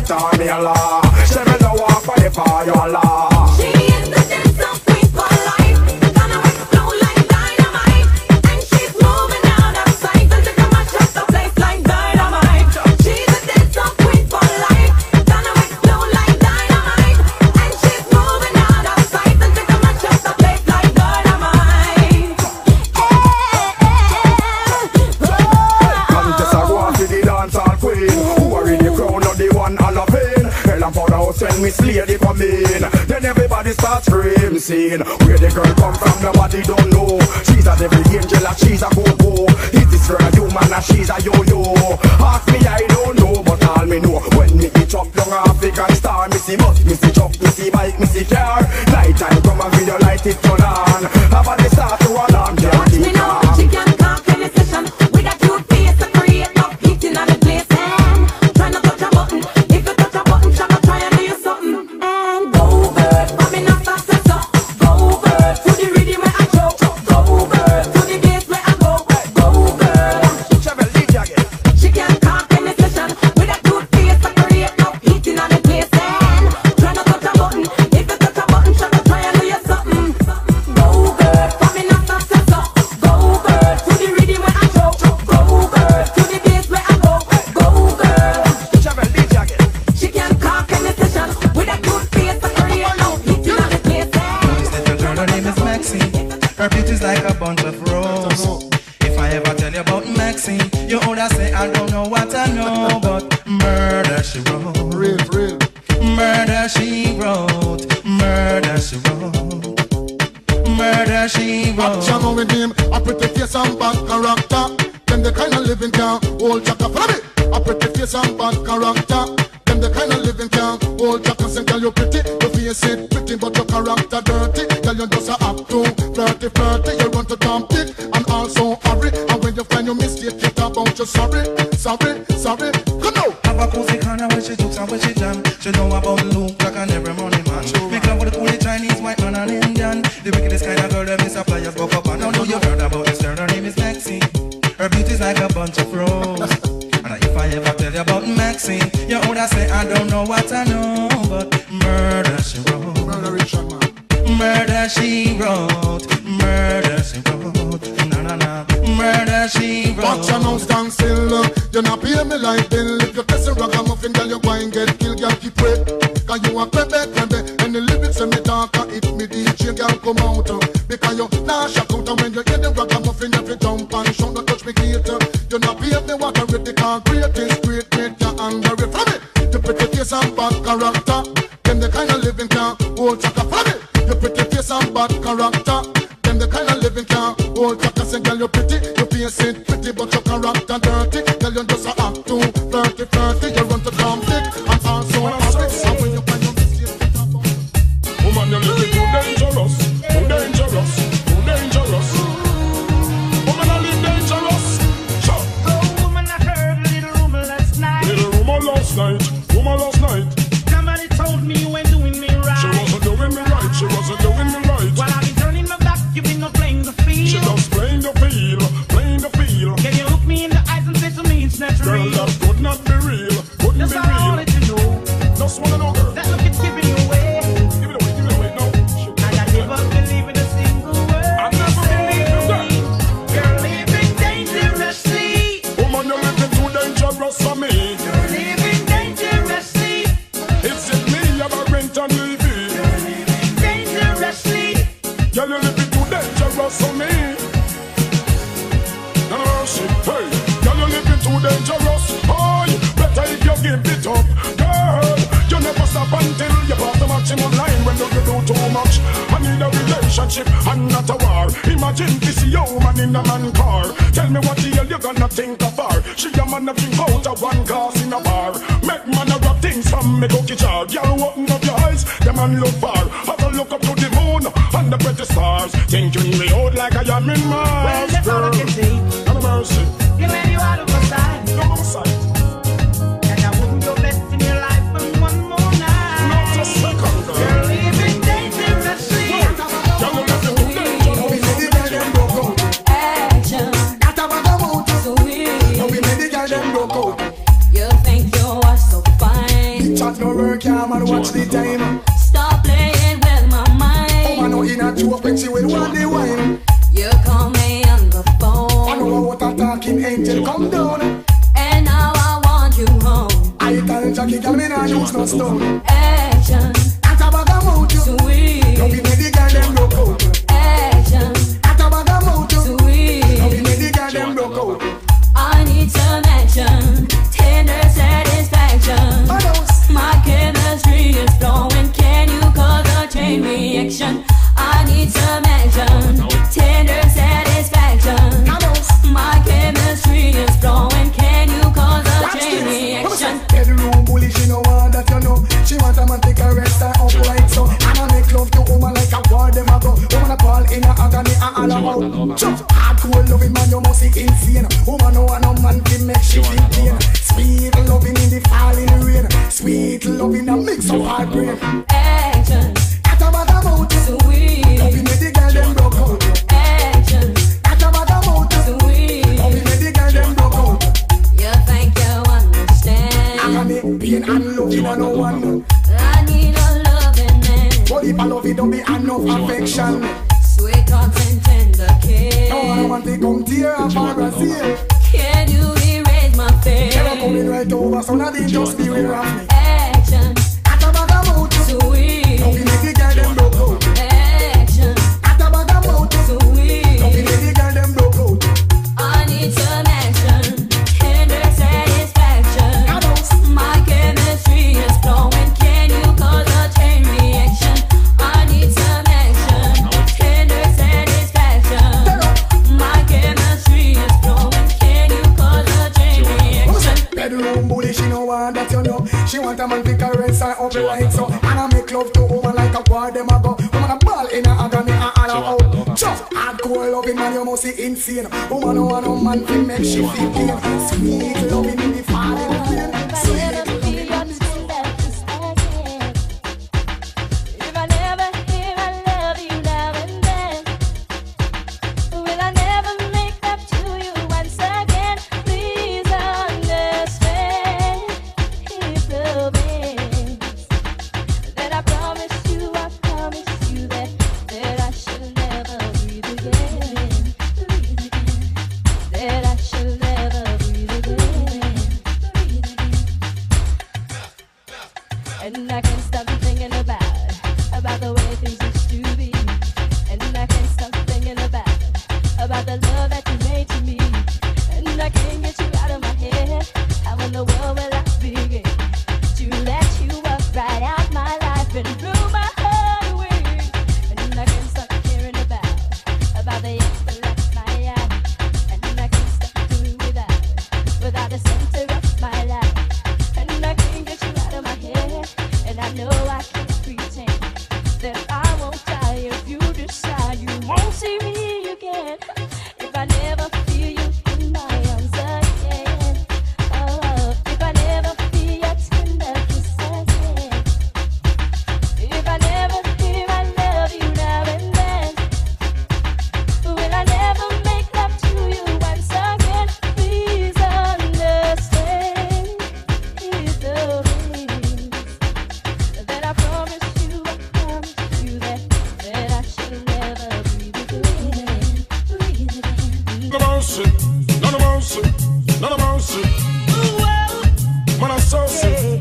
fight on me a law. She me no walk for the fire law. She is the dancer queen for life. Gonna make it flow like dynamite. And she's moving out of sight until she mash up the place like dynamite. She's the dancer queen for life. Gonna make it flow like dynamite. And she's moving out of sight until she mash up the place like dynamite. Contest a go on to the dancehall queen. Who are in the crown of the one all of it? Hell and for the house when Miss Lady come in. Then everybody starts screaming, saying, where the girl come from, nobody don't know. She's a devil angel and she's a go-go. Is this girl a human and she's a yo-yo? Ask me, I don't know, but all me know, when me get up young African star, me see bus, me see truck, me see bike, me see car. Night time come and video light it turn on. Have a they start to alarm, Watch me now, she can talk in a session. With a cute face to create no heating on the place. And try not touch a button. If you touch a button, she gonna try and do you something. And go girl, I'm in a successor. Go girl, to the rhythm where I show. Go girl, to the bass where I go. Go girl. She can talk in a session. With a cute face to create no heating on the place. And try not touch a button. If you touch a button, she gonna try and do you something. Go girl, I'm in a successor. Go girl, to the rhythm where I show. Go girl, to the bass where I go. Go girl. She can talk in the session. With a cute face to create no heating on the place. This little girl, her name is Maxine. Her beauty's like a bunch of roses. If I ever tell you about Maxine, you woulda say I don't know what I know, but murder she wrote. Real. Murder she wrote. Murder she wrote. Murder she wrote. Action with him, a pretty face and bad character. Them the kind of living can hold chaka. Follow me. A pretty face and bad character. Them the kind of living can hold chaka. Say, girl, you pretty, your face it pretty, but your character dirty. Girl, you just a act too flirty. You run to Tom Dick and also hurry. And when you find your mistake, you talk about you sorry. Come now. Have a cozy corner where she jokes and where she jam. She know about Luke like an every morning man. Make love with the coolie Chinese, white man and Indian. The wickedest kind of girl that miss a flyers go up and now know you heard about this girl. Her name is Maxine. Her beauty's like a bunch of roses. And if I ever tell you about Maxine, you woulda say I don't know what I know, but murder she wrote. Murder she wrote. Murder she wrote. Na. Murder she wrote. Watch your now stand still. You not pay me like bill. If you test a ragamuffin, girl, you go and get killed. Girl, keep wait. Cause you a crebe. And the lyrics when me talk, it me DJ, girl, come out. Because you nah shock out. And when you hear the ragamuffin, you have to jump and shout. Don't touch me gator. You not pay me what I read. The concrete is great. You under it from it. You pretty face and bad character. Them the kind of living can hold chaka from it. You pretty face and bad character. Them the kind of living can hold chaka. Say, girl, you pretty. You face it pretty, but your character dirty. Girl, you just a act too flirty. You run to Tom Dick and also hurry. And when you find your mistake, you talk about. Woman, you're living too dangerous. Too dangerous. Too dangerous. Woman, I live dangerous. Sure. Oh, woman, I heard a little rumor last night. Little rumor last night. Somebody told me you ain't doing me right. She wasn't doing me right. She wasn't doing me right. While I've been turning my back, you've been no playing the field. She just playing the field. Playing the field. Can you look me in the eyes and say to me it's not Girl, real? that could not be real. Couldn't That's be all I real. wanted to know. Just wanna know, girl. That look is giving you away. Give it away, no. And I never believe in a single word. I never believe in that. You're living dangerously. Woman, you're living too dangerous for me. You're living dangerously. Is it me you're renting TV? You're living dangerously. Girl, you're living too dangerous for me. No shit, hey. Girl, you're living too dangerous. Oh, better if you give it up. Girl, you never stop until you pass the maximum line. When you do too much, I need a relationship and not a war. Imagine this woman in a man car. Tell me what the hell you gonna think of her. She a man a drink out of one glass in a bar. Make man a rub things from me cookie jar. Girl, open up your eyes, the man look far. Have a look up to the moon and the pretty stars. Thinking me out like I am in Mars. Well, that's all I can say. No mercy, You let you out of my sight. no sight. And I wouldn't go less in your life for one more night. Not a second, girl. You're living dangerously. Girl, you living too dangerous. Action. So weird. You think you are so fine. now, man, watch the time. Stop playing with my mind. I know in a joke when she will want the wine. You call me on the phone. I know what a talking angel come down. And now I want you home. I tell Jackie, tell me now use no stone. Action, At a bag of mouth, sweet. don't be made the girl them broke out. Action, At a bag of mouth, don't be sweet. made the girl them broke out. I need some action, tender satisfaction. My chemistry is flowing. Can you cause a chain reaction? I need some action, tender satisfaction. My chemistry is flowing. Can you cause a chain reaction? Bedroom bully, she know what that you know. She want a man take a rest her up like so. And I make love to woman like a war them a go. Woman a call in a agony and all about. Hardcore loving man, you must be insane. Woman no want no man to make she feel pain. Sweet loving in the falling rain. Sweet loving a mix of hard brain. Action, At a bag of mouth, sweet. don't be made the girl them broke out. Action, At a bag of mouth, sweet. don't be made the girl them broke out. You think you understand? Agony, pain and loving a no one. I need a loving man. But if I love it, don't be enough affection. Sweet talks and tender kiss. No, I want to come tear up for Brazil. Can you erase my face? Never coming right over, so now they just beware of me. Action, At a bag of mouth, sweet. don't be make the girl them broke out. Action, At a bag of mouth, don't be sweet. make the girl them broke out. I need some action, tender satisfaction. My chemistry is flowing. Can you cause a chain reaction? I need some action, tender satisfaction. My chemistry is flowing. Can you cause a chain reaction? Bedroom bully, she know what that you know. She want a man to caress her up like so. And I make love to woman like a war them a go. Woman a ball in a agony and all out. Just hardcore loving man, you must be insane. Woman no want no man to make she feel pain. Sweet loving in the falling rain. Sweet loving. If I never hear I love you now and then, will I never make up to you once again? Please understand, if love is, then I promise you that I shall never breathe again, that I shall never breathe again. And I can't stop thinking about the way things used to be. And I can't stop thinking about the love that you made to me. And I can't get you out of my head. How in the world will I begin to let you up right out my life and blow my heart away? And I can't stop hearing about the ex that left my eye. And I can't stop doing without the center of my life. And I can't get you out of my head. And I know I can't pretend that I won't die if you decide you won't see me again. If I never feel you in my arms again. Oh, if I never feel your tender kiss again. If I never feel I love you now and then. Will I never make love to you once again? Please understand, it's the way that I promise you that I shall never breathe again, breathe again. No mercy, no mercy, no mercy. Man, I'm so sick.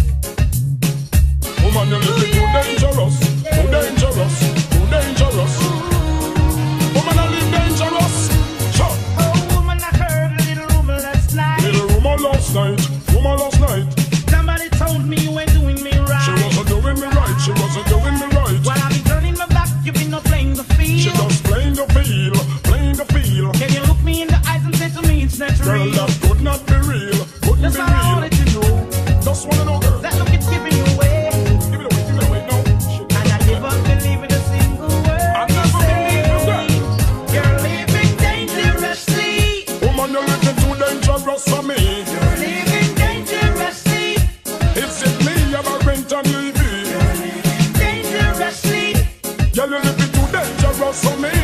Woman, you're living too dangerous, too dangerous, too dangerous. Woman, I live dangerous. Sure. Oh, woman, I heard a little rumor last night. Little rumor last night. Somebody told me you ain't doing me right. She wasn't doing me right, she wasn't doing me right. While I've been turning my back, you've been not playing the field. She just playing the field, playing the field. Can you look me in the eyes and say to me it's not Girl, real? that could not be real, couldn't That's be all I real. wanted to know. Just wanna know, girl. That look is giving you away. Give it away, no. And I never believe in a single word I you never say. believe in that. You're living dangerously. Woman, you're living too dangerous for me. You're living dangerously. Is it me you're a rent on TV? Dangerously. Girl, you're living too dangerous for me.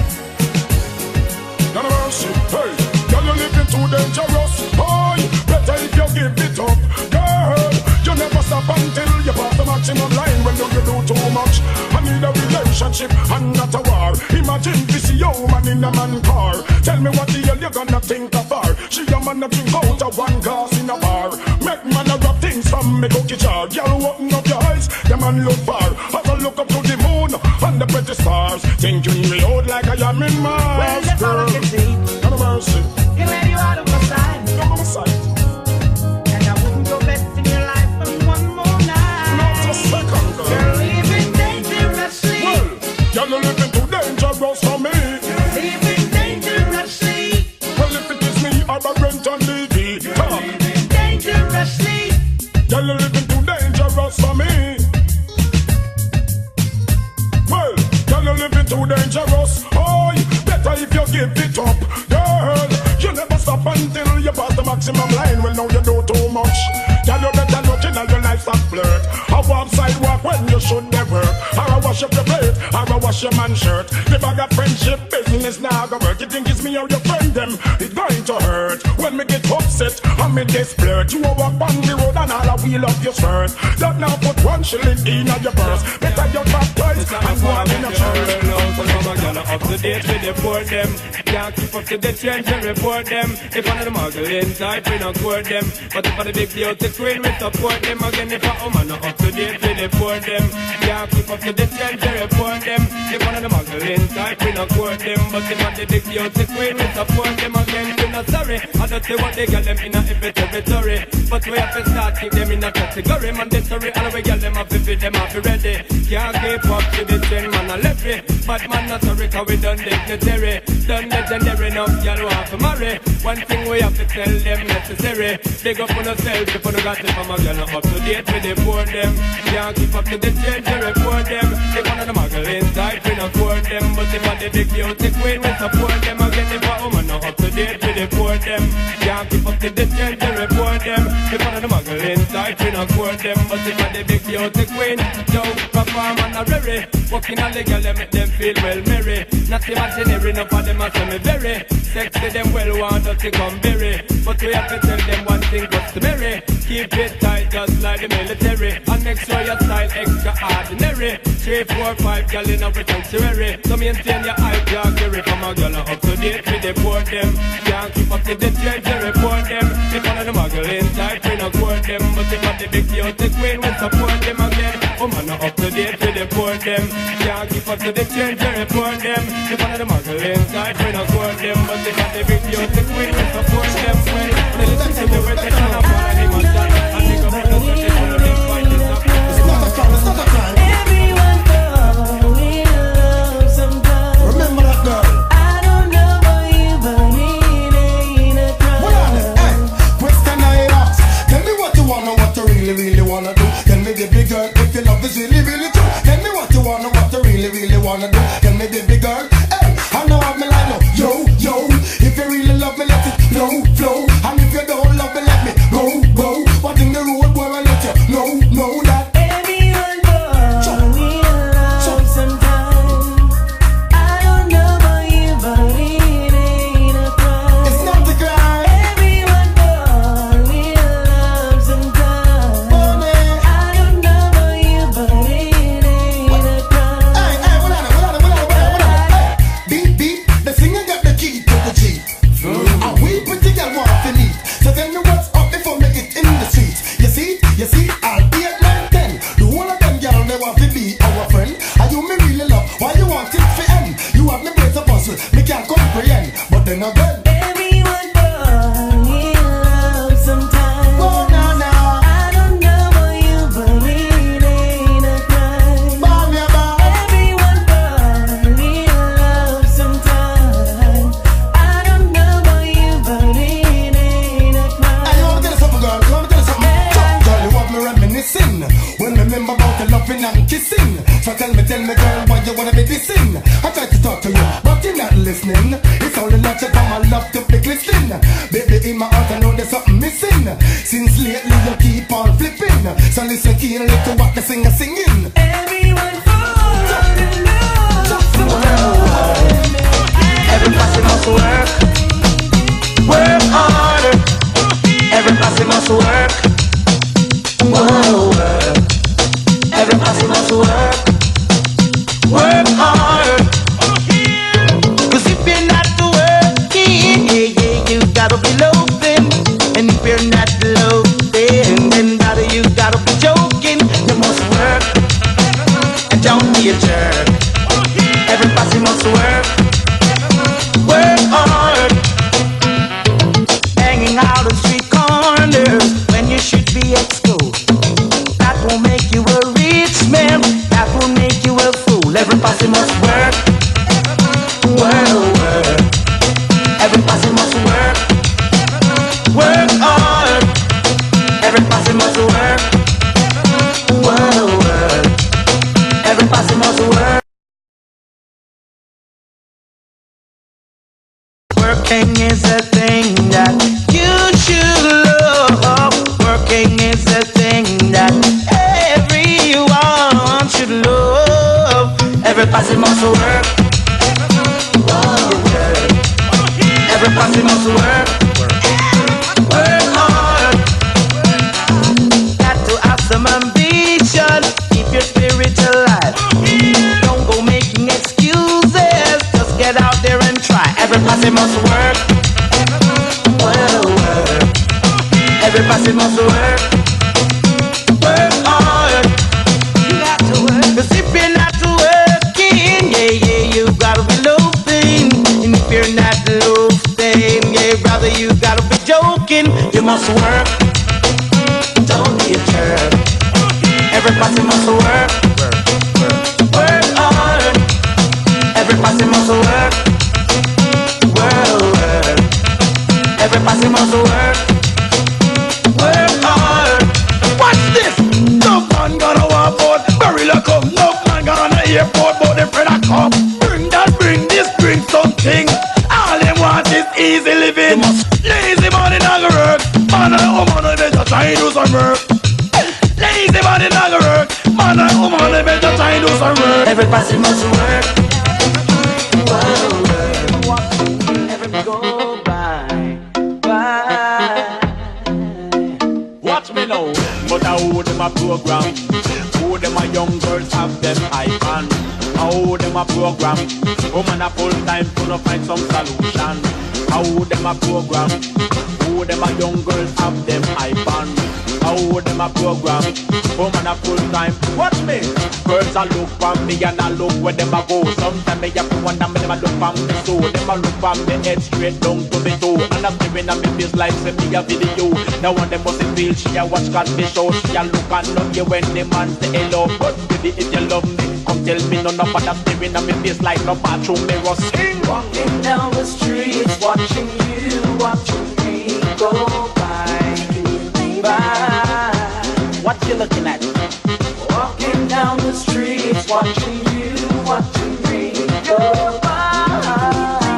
No mercy, hey. Girl, you're living too dangerous. Boy, better if you give it up. Girl, you never stop until you much. I need a relationship and not a war. Imagine this woman in a man car. Tell me what the hell you gonna think of her. She a man that drink out of one glass in a bar. Make man a rub things from me cookie jar. Girl, open up your eyes, the man look far. As I look up to the moon and the pretty stars, thinking me out like I am in Mars. Well, that's all I can see. God of mercy, You let you out of my sight. come on my side. And I wouldn't go best in your life for one more night. Not a second, girl. You're living dangerously. Well, you're living too dangerous for me. Living dangerously. Well, if it is me, I'm a rent on DD. Living dangerously. You're living too dangerous for me. Well, you're living too dangerous. Oh, better if you give it up, girl. You never stop until you pass the maximum line. Well, now you do too much. Girl, you better look in your life and flirt. I walk sidewalk when you should never. Or I wash up your plate, or I wash your man's shirt. The bag of friendship business now go work. You think it's me or your friend them? It's going to hurt when me get upset and me get flirt. You walk on the road and all I wheel up your skirt. Don't now put 1 shilling in your purse. Better you baptize and go on in a church. Up to date with the board them. Can't keep up to the trends and report them. If one of the muggle inside, we don't court them. But if one of the big beauty queen, we support them. Again, if a woman not up to date with the board them. Can't keep up to the trends and report them. If one of the muggle inside, we don't court them. But if one of the big beauty queen, we support them. Again, we're not sorry. I don't see what they get them in a every territory. But we have to start keep them in a category. Mandatory, and we get them up if them up ready. Can't keep up to the trend, man, I left it. But man, not sorry, cause we done dignitary. Done legendary enough, y'all want to marry. One thing we have to tell them necessary. Big up on yourself if you got it from a girl up to date with the poor them. Can't keep up to the change, you report them. If one of the muggle inside, we don't court them. But if one of the big beauty queen, we support them. Again, if a woman not up to date with the poor them. Can't keep up to the change, you report them. If one of the muggle inside, we don't court them. But if one of the big beauty queen, yo, perform and a rary. Walking on the girl, make them feel well merry. Not imaginary, enough of them are semi very sexy, them well want us to come berry. But we have to tell them one thing customary. Keep it tight just like the military. And make sure your style extraordinary. 3, 4, 5 girl in every sanctuary. So maintain your eye carry from a girl up to date with the board them. Can't keep up to the trend, you report them. If one of the muggle inside, we not court them. But if one of the big beauty queen, we support them again. Woman not up to date with the board them. Can't keep up to the trend, you report them. If one of the muggle inside, we not court them. But if one of the big beauty queen, we support them. When they listen to the retention of all animals, and they come from the circuit on the big fight, It's not a crime, it's not a crime. Everyone fall in love sometimes. Remember that girl. I don't know about you, but it ain't a crime. What on it? Hey, question I ask. Tell me what you wanna, what you really, really wanna do. Tell me, baby girl, if your love is really, really true. Tell me what you wanna, what you really, really wanna do. Tell me, baby girl, hey, I know I'm like, no, yo, yo. If you really love me, let it flow, flow. And if you don't love me, let me go, go. What in the road, boy, I let you know that. Everyone fall in love sometimes. I don't know about you, but it ain't a crime. It's not the crime. Everyone fall in love sometimes. Money. I don't know about you, but it ain't a crime. Hey, hey, what on it? Hey, beat, beat. The singer got the key to the Jeep. And we pretty girl want to meet. So tell me what's up before me get in the streets. You see, I'll be at 9, 10. The whole of them girl they want to be our friend. And you me really love, why you want it to end? You have me brains a puzzle, me can't comprehend. But then again, Everyone fall in love sometimes. oh no, no. I don't know about you, but it ain't a crime. Ball me about. Everyone fall in love sometimes. I don't know about you, but it ain't a crime. Hey, you wanna tell us something, girl? You wanna tell us something? Girl, you want me reminiscing when me remember about the loving and kissing. So tell me, girl, why you wanna be dissing? I tried to talk to you, but you're not listening. It's only natural for my love to be glistening. Baby, in my heart I know there's something missing. Since lately you keep on flipping. So listen keenly to what the singer singing. Everyone fall in love sometimes. Every person must work, work harder. Every person must work, whoa, work. Every person must work, Working is a thing that you should love. Working is a thing that everyone should love. Everybody must work. Everybody must work. Work hard. Got to have some ambition. Keep your spirit alive. Don't go making excuses. Just get out there and try. Everybody must work. Work. Everybody must work. Work hard. You got to work. 'Cause if you're not working, yeah, you gotta be loafing. And if you're not loafing, yeah, brother, you gotta be joking. You must work. Don't be a jerk. Everybody must work. Work hard. Everybody must work. Work. Everybody must work. Work hard. Watch this. No man gonna walk out, barrel a come. No man gonna airport, but the friend a come. Bring that, bring this, bring something. All they want is easy living. Lazy money not gonna work. Man and woman better try and do some work. Lazy money not gonna work. Man and woman better try and do some work. Everybody must work. Everybody go by. Watch me now, but I hold them a program. Who them a young girls have them iPhone. I hold them a program. Woman a full time to find some solution. I hold them a program. Who them a young girls have them iPhone. I hold them a program. Woman a full time. Watch me. Girls a look for me and I look where them a go. Sometimes me have to wonder me them a look for me so. Them a look for me head straight down to me toe. And I'm staring at me face like send me a video. Now one them must feel she a watch got me show. She a look and love you when the man say hello. But baby if you love me, come tell me no but I'm staring at me face like no bathroom mirror. Sing. Walking down the streets, watching you, watching me go by. What you looking at? Walking down the streets, watching you, watching me go by.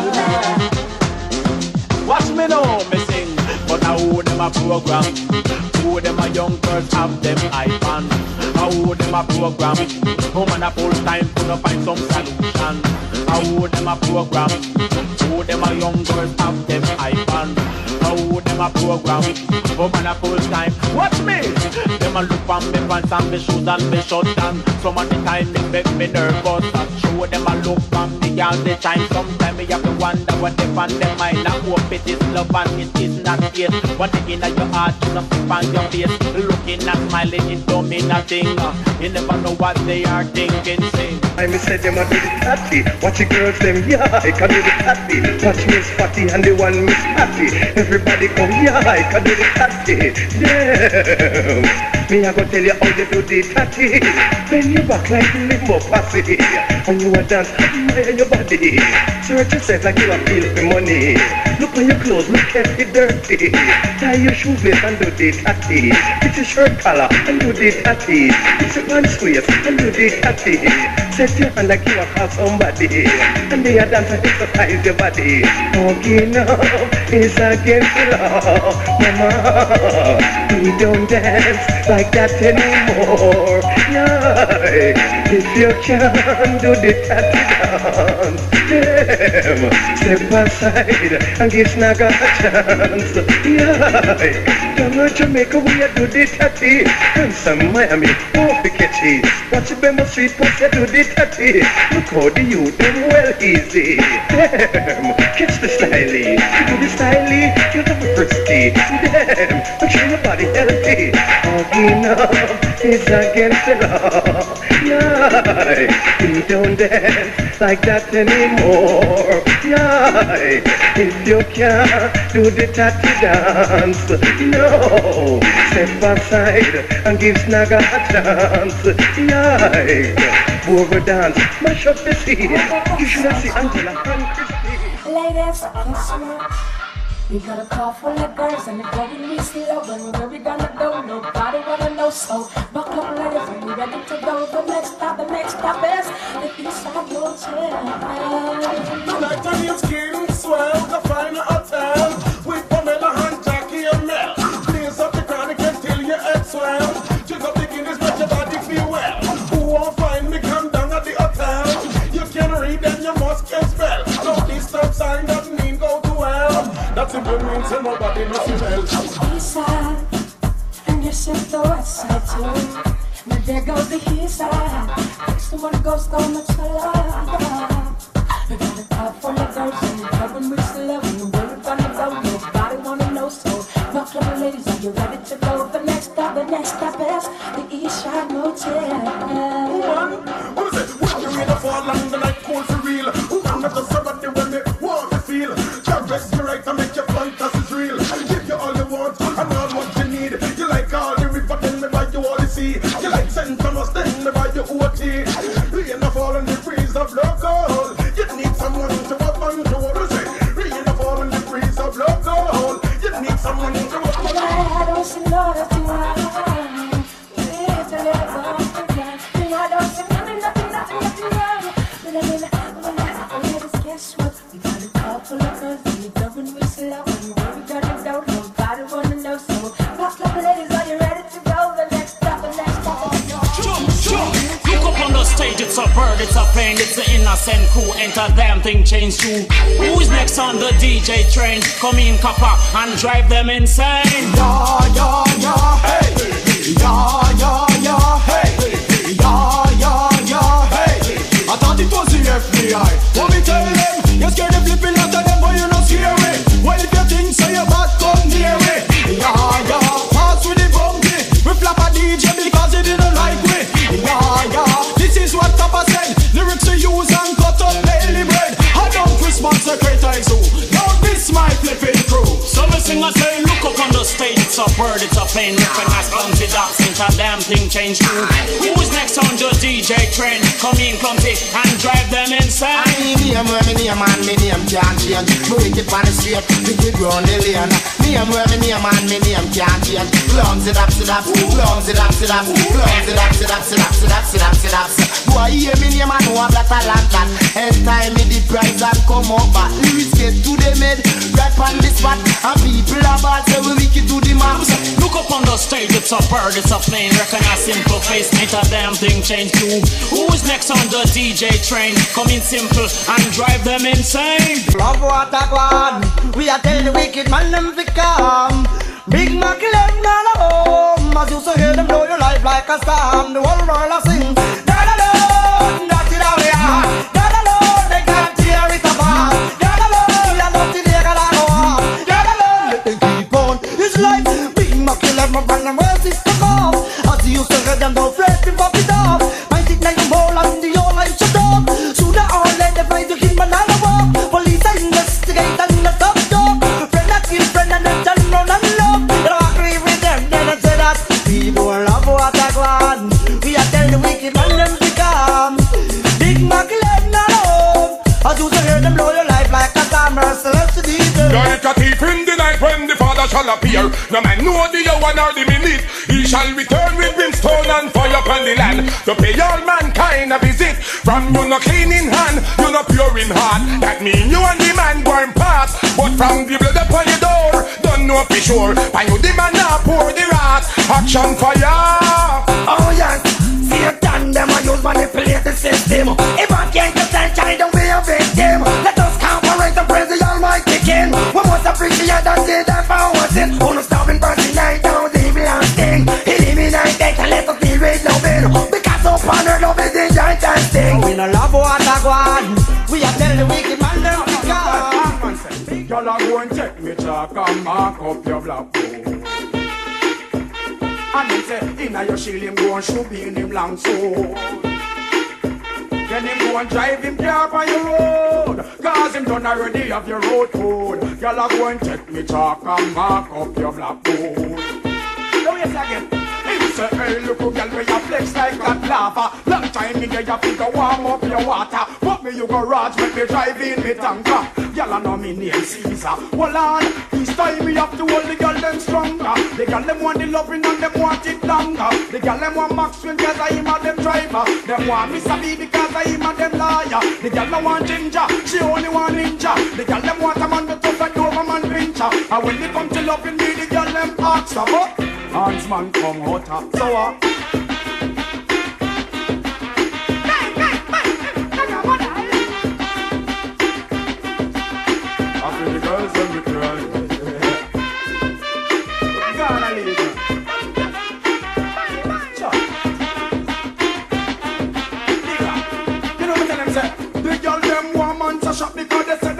Watch me now, me sing. But I hold them a program. Who them a young girls have them iPhone. I hold them a program. Woman a full time to find some solution. I hold them a program. Who them a young girls have them iPhone. I hold them a program. Woman a full time. Watch me. Them a look on me pants and me shoes and me shut down. Some of the time it make me nervous. I show them a look on me all the time. Sometimes me have to wonder what they find them mind. I hope it is love and it is not hate. One thing in your heart, you know, find your face. Looking and smiling, it don't mean nothing. You never know what they are thinking. Say, I me said them a do the tatty. Watch the girls them, yeah, I can do the tatty. Watch Miss Fatty and the one Miss Patty. Everybody come, yeah, I can do the tatty. Damn. Me I go tell you how you do the tatty. Bend your back like the limbo posse. And you a dance, admire your body. Search yourself like you a feel for money. Look on your clothes, look at the dirty. Tie your shoelace and do the tatty. It's your shirt collar and do the tatty. It's your pants waist and do the tatty. Set your hand like you a call somebody. And they a dance and exercise your body. Walking up is against the law. Mama, we don't dance like that anymore. Yeah, if you can do the tatty dance, damn, step aside and give Snaga a chance. Yeah, down in Jamaica we do the tatty. And some Miami, oh, be catchy. Watch the Bembo Street, pass you do the tatty. Look how the youth them well easy. Damn, catch the styly. You do the styly, you'll have a thirsty. Damn, make sure your body healthy. Walking up is against the law. Yeah, we don't dance like that anymore. Yeah, if you can't do the tatty dance, no, step aside and give Snaga a chance. Yeah, over dance, mash up the scene. You should have seen Angela and Christine. Ladies, guess what? We got a car full of girls and it's going me slow. And where we gonna go? Nobody wanna know. So buckle up, ladies, and we ready to go. The next stop is the east side of your chair. Tonight I need skin swell to find That means that nobody knows you well. East side, and you shift the west side too. Now there goes the east side. Next to one goes gonna tell. We got a car full of girls and we're going with the love. And where we gonna go, nobody wanna know. So, no club ladies, are you ready to go? The next stop is the East Side Motel. Woman, what is it? When you in the fall and the night cold for real. Woman, not just somebody when they want to feel. Can't rest you right and make your fantasies real. Give you all you want and all what you need. You like all the river, then me buy you all the sea. You like St. Thomas, then me buy you OT. Rain of fall and the breeze of local. You need someone to walk on to what is it? Rain of fall and the breeze of local. You need someone to walk on. I don't see no that you are. It's a little bit I don't see nothing wrong. But guess what? We got a couple of girls and we're going with slow. And where we gonna go? Nobody wanna know. So, pop up ladies, are you ready to go? The next stop. Look up on the stage, it's a bird, it's a plane, it's the innocent crew, ain't a damn thing changed too. Who's next on the DJ train? Come in, copper, and drive them insane. Yeah, yeah, yeah, hey. Yeah, yeah, yeah, hey. Yeah, yeah, yeah, hey. I thought it was the FBI. What me tell them? You scared of flipping out of them, but you not scary. Well, if you think so, you bad, come near me. Yeah, yeah, pass with the bumpy. We flap a DJ because he didn't like me. Yeah, yeah, this is what Papa said. Lyrics to use and cut up daily bread. I don't Christmas secretary, so don't miss my flipping crew. So we sing and say, look up on the stage, it's a bird, it's a plane, recognize clumsy dogs, ain't a damn thing changed too. Who's next on the DJ train? Come in clumsy and drive them insane. Me name where me name and me name can't change. Me wicked on the street, wicked round the lane. Me name where me name and me name can't change. Clumsy dap, clumsy dap, clumsy dap. Boy, hear me name and know a black lantern. Every time me the prize and come up back. Lyrics get to the mid, right on the spot. And people are bad, say we wicked to the max. Look up on the stage, it's a bird, it's a plane, recognize simple face, ain't a damn thing changed too. Who's next on the DJ train? Come in simple and drive them insane. Love what I want. We are tell the wicked man them to come. Big Mac left not a home. As you so hear them blow your life like a storm. The whole world a sing. God alone, that's it how we are. God alone, they can't tear it apart. God alone, you're not in there, God alone. God alone, let them keep on. It's like Big Mac left my brand and where's it to go? As you so hear them don't fret to pop it off. My tick like a ball and the whole life shut up. So the all let them find the kid man all walk. Police I investigate and the top dog. Friend that kill friend and then turn round and love. You don't agree with them, then I say that people love what I want. We are tell the wicked man them to come. Big Mac left not home. As you hear them blow your life like a timer. Celeste the devil. Like a thief in the night when the Father shall appear. No man know the hour nor the minute. He shall return with brimstone and fire upon the land to pay all mankind a visit. From you no clean in hand, you no pure in heart. That mean you and the man born part. But from the blood upon your door, don't know for sure. And you the man now pour the wrath. Action fire. Oh yes, Satan them a use manipulate the system. If I can't get that child, don't be a victim. Let us cooperate and praise the Almighty King. We must appreciate and see that power sin. Who no stopping person night down the evil and sting. Eliminate that and let us deal with loving. Because upon her love is the giant thing. We no love what I want. We are telling the wicked man them to come. Y'all are going to take me chalk and mark up your black hole. And him say, inna your shield him go and shoot me in him long soul. Then him go and drive him car on your road. Cause him done already have your road code. Y'all are going to take me chalk and mark up your black hole. Now yes again. Him say, hey look who girl where you flex like that lava. Long time me get your feet to warm up your water. But me you go raj make me drive in me tanker. Y'all know me name Caesar. Hold on, this time me have to hold the girl them stronger. The girl them want the loving and them want it longer. The girl them want Maxwell cause I am a them driver. Them want Mr. B because I am a them liar. The girl them want ginger, she only want ninja. The girl them want a man to tough like Doberman pincher. And when they come to loving me, the girl them ask about Hans man come hotter, so I feel the girls and the crying.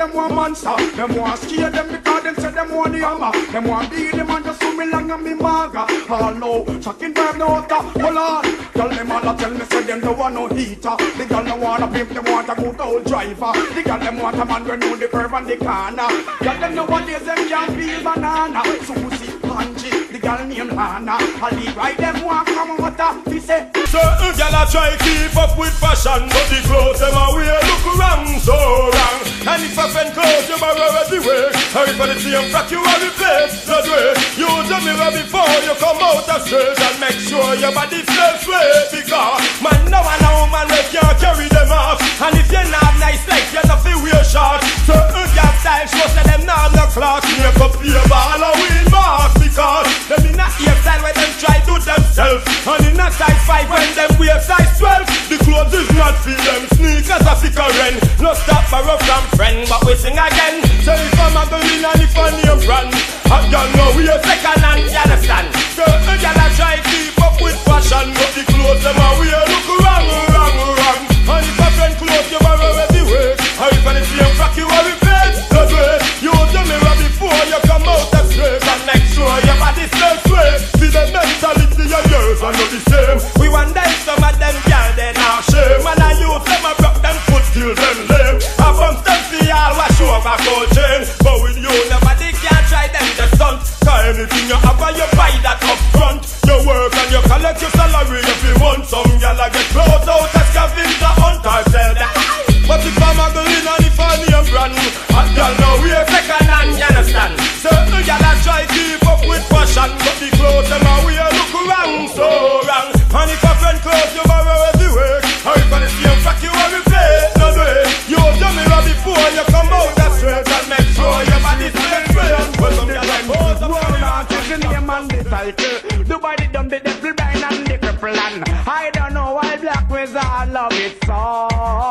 them want monster. Them want scare them because them say them want the hammer. Them want be the man just so me long and me maga. All no, shocking verb no water. Hold on, tell them all tell me say them don't want no heater. The girl don't want a pimp, them want a good old driver. The girl them want a man when know the curve and the corner. Girl them nowadays them can't feel banana. Susie, Angie, the girl named Hannah. I leave right them want come water. He say certain gal a try keep up with fashion, but the clothes them a wear look wrong, so wrong. And if a friend clothes you borrow everywhere, or if the same frack you a replace, no way. Use the mirror before you come out of straight and make sure your body stays straight. Because man now and a woman we can't carry them off. And if you not nice legs, you have to wear short. Certain gal style shows that them not no cloth. Make up your ball or wheel mask, because them in a hairstyle where them try to themselves. And in a size 5 when them wear size 12. The clothes is not for them, sneakers are thicker rent. No stop borrow from friend, but we sing again. So if I'm a girl in and if I name brand, I don't know we a second hand, you understand? So a girl a try keep up with fashion, but the clothes them a wear look wrong, wrong, wrong. And if a friend clothes you borrow everywhere, or if I the same frack you a replace, that way. Use the mirror before you come out of straight and make sure your body stays straight. See the mentality of yours are not the same. We want them, some of them girl they now shame. And I use them a broke them foot till them lame. I bump them see all wash over gold chain. But with you nobody can try them the stunt. Cause anything you have and you buy that up front. You work and you collect your salary if you want. Some girl I get clothes out as scavenger hunt. I tell that. But if I'm a girl in and if I name brand, a girl now we a second hand, you understand? Certain girl I try keep up with fashion, but the clothes them a wear look wrong, so wrong. And if a friend clothes you borrow everywhere, or if I the same frack you a replace, no way. Use the mirror before you come out that straight and make sure your body stays straight. Well, some girl like both of them is the name and the title. The body done the devil blind and the cripple and I don't know why Black Wizard love it so.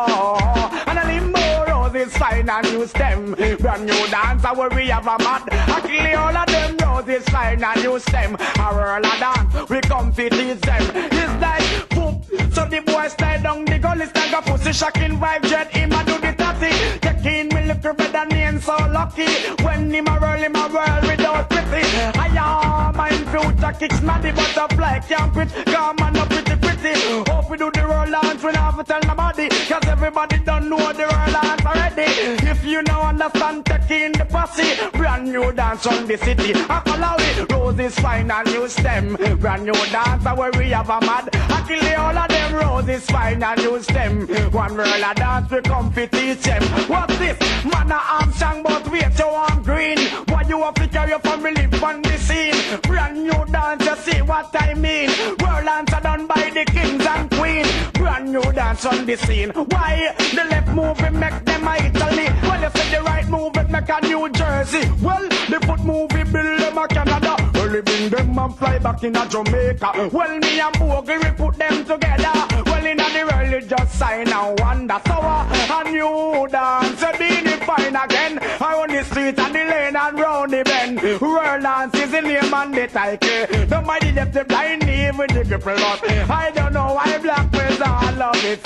And a limbo roses fine and new stem. Brand new dancer where we have a mad. I kill all of them roses fine and new stem. A whirl a dance, we come to teach them. It's like poop. So the boy slide down the gully, stand a pussy shocking vibe jet. Him a do the tatty. Taking me little better name so lucky. When him a whirl without pretty. I am my future kicks not the butterfly can't quit. Come on up pretty. Hope we do the roll dance, we never tell nobody. Cause everybody don't know the roll dance already. If you know understand, taking the posse. Brand new dance on the city. I follow it, roses fine and new stem. Brand new dance where we have a mad. I kill all of them roses fine and new stem. One roll of dance we come to teach them. What's this? Man a Armstrong but wait you I'm green. Why you have to carry your family on the scene? Brand new dance, you see what I mean. World dance are done by the kings and queens. Brand new dance on the scene. Why? The left move it make them a Italy. Well, you say the right move it make a New Jersey. Well, the foot move it build them a Canada. Well, we bring them and fly back in a Jamaica. Well, me and Bogle we put them together. Well, in the world you just sign and wonder. So a new dance, a beanie fine again. Around the street and the lane and round the bend. World dance is the name and the title. Nobody left the blind even the people up. I don't know why Black Wizard I love it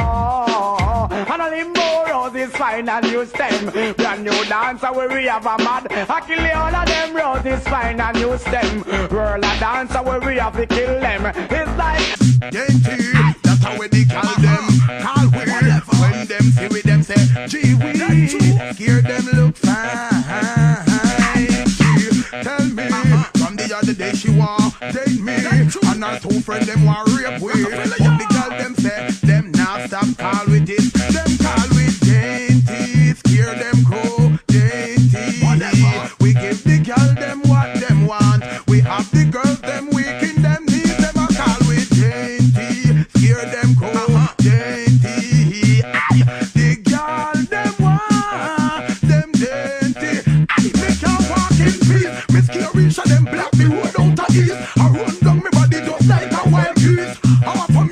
so. And a limbo roses fine and new stem. Brand new dancer where we have a mad. I kill all of them roses fine and new stem. World a dancer where we have to kill them. It's like Dainty, that's how we call them. Call we when them see with them say gee we scare them look fine. She tell me from the other day she want date me and her two friends them want rape we. But the girl them say them now stop call with it. Them call with dainty, scare them go dainty. We give the girl them what them want. We have the girls them weak in them knees. Them a call with dainty, scare them go dainty. The girl them want them dainty. Me can't walk in peace. Me scary, show them black me road out of east. I run down me body just like a wild goose. Our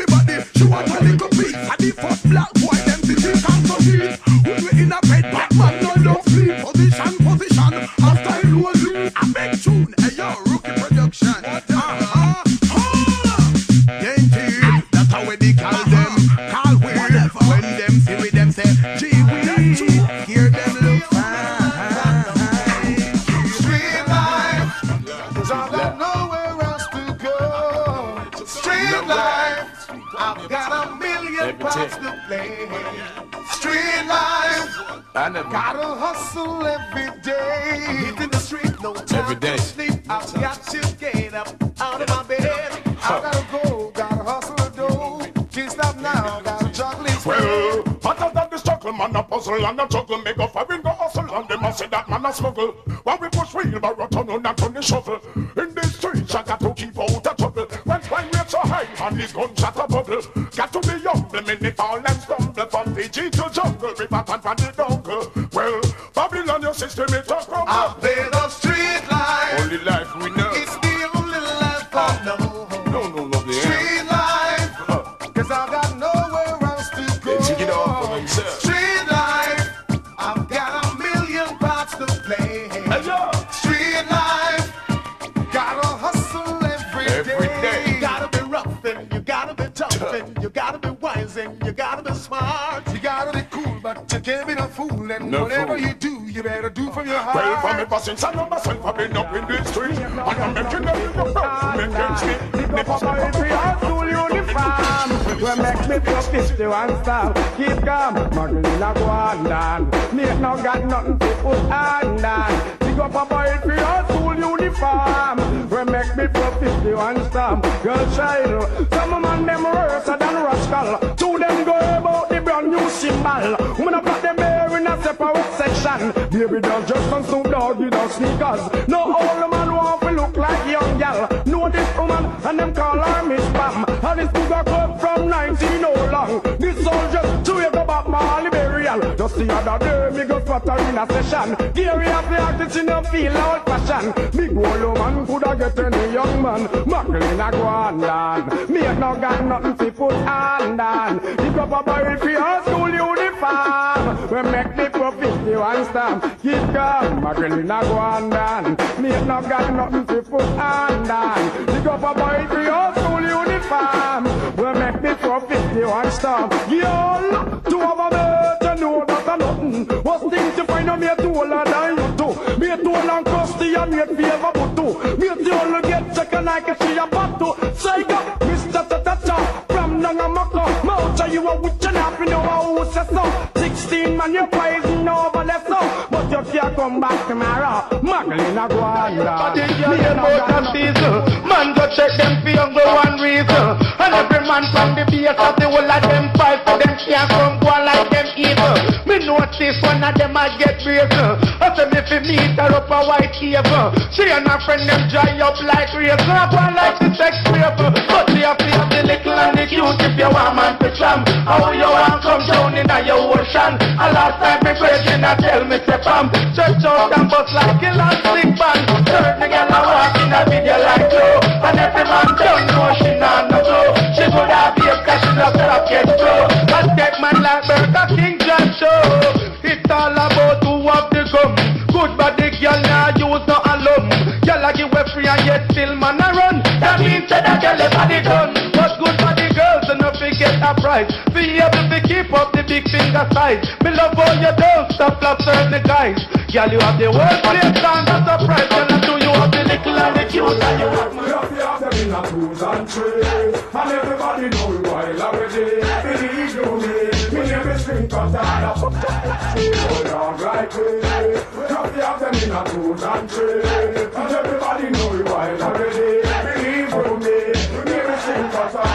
I've got a million parts to play. Street life, I never gotta hustle every day. I'm hitting the street, no time every day. to sleep. I've got to get up out of my bed. I gotta go, gotta hustle the dough. Can't stop now, gotta juggle it. Well, hotter than the struggle, man a puzzle and a juggle. Make a fire in the hustle and they must say that man a smuggle. When we push wheelbarrow, turn on and turn the shovel. In the streets, I got to keep out of trouble. When crime rates are high and the gunshot a bubble. Got to be humble, minute fall and stumble. From the G to jungle, river and from the dongle. Well, Babylon, your system is a crumble. I play the street life. Only life we know. It's the only life I know. No, the Street life, cause I've got nowhere else to go. Take it off for themselves. Street life, I've got a million parts to play. Street life, gotta hustle every day. You gotta be rough and you gotta be tough and you gotta be wise and you gotta be smart. You gotta be cool, but you can't be no fool. And No whatever fool. you do, you better do from your heart. Well, from ever since I know myself, I've been up in the street. And I'm making every friend against me. Well, make me feel 51 style. Keep calm, Magdalena go on down. Nate now got nothing to put on down. Pick up a boy for your school uniform. Well, make me feel 51 style. Girl child, some man them worse than rascal. Two them go about the brand new symbol. When I put them there in a separate section. Baby doll just on Snoop Dogg without sneakers. No old man want to look like young gal. Know this woman and them call her Miss Bam. And this booger club from 19 oh long. This soldier to you go back Marley burial. Just the other day me go spot her in a session. Gary have the artist in a feel old fashion. Big old man coulda get any young man. Macarena go on down. Me ain't no got nothing to put on down. Pick up a boy for your school uniform. We make me for 51 stamp. Keep calm, Macarena go on down. Me ain't no got nothing to put on down. Pick up a boy for your school uniform. We make me for 51 stamp. Y'all, to have a better know that I'm nothing. What's things to find out me a taller than you two? Me a tall and crusty and me a favor but two. Me a the only get second like a she a bottle. Say go, Mr. Tata, from Nangamaka. Moucha you a witch and half you know who says so. 16 man you poison over left so. But you can't come back tomorrow. Magdalena go on down. Man go check them for young go one reason. And every man from the base of the whole of them fight for them can't come go like them evil. Me notice one of them I get brazen. I say me fi meet her up a white cable. She and her friend them dry up like razor. One like the sex paper. But you have to have the little and the cute if you want man to slam. How you want come down in your ocean. And last time me virgin I tell me say pam. Church out and bust like a elastic band. Certain girl I walk in a video like Joe. And every man don't know she not no glow. She could have be a cash in a pocket show. And take man like Burger King John show. It's all about who have the gum. Good body girl now use no alum. Girl I give away free and yet still man a run. That means that girl the body done. But good body girls enough to get a prize. Be able to keep up the big finger size. Me love all you don't stop love serve the guys. Girl you have the world place and that's a prize. Girl I do you have the little and the cute and you have my them in a twos and threes. And everybody know you while already. Believe you me. Me name is String Katana. Hold on like me. Have them in a twos and threes. And everybody know you while already. Believe you me. Me name is String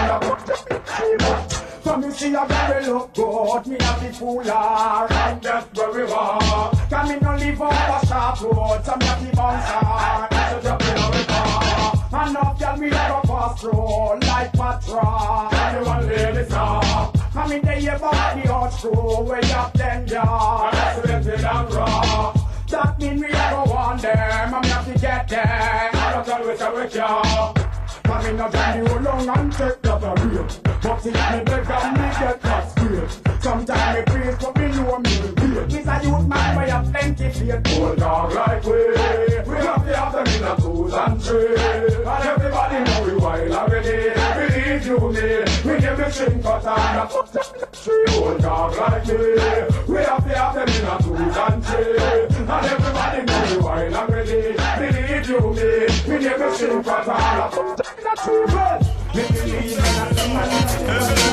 Katana. So me see a very look good. Me a be cooler. And that's where we are. Can me no live on a sharp road. So me a be bouncer. So just me know we are. And now tell me like a fast roll, like patrol. And you want lady stop. I'm in the year about the hot screw, way up them yard. Accidented and raw. That mean we ever want them, I'm have to get them. I don't tell which I wish ya. I'm in a journey who long and take that a real. But if me beg and me get that straight. Sometimes me praise but me know me real. He's a youth man where you have plenty faith. Old dog like we have to have them in a twos and threes. And everybody know we wild already. Believe you me, we give me string cut and a old dog like we have to have them in a twos and threes. And everybody know we wild already. Believe you me, we give me string cut and a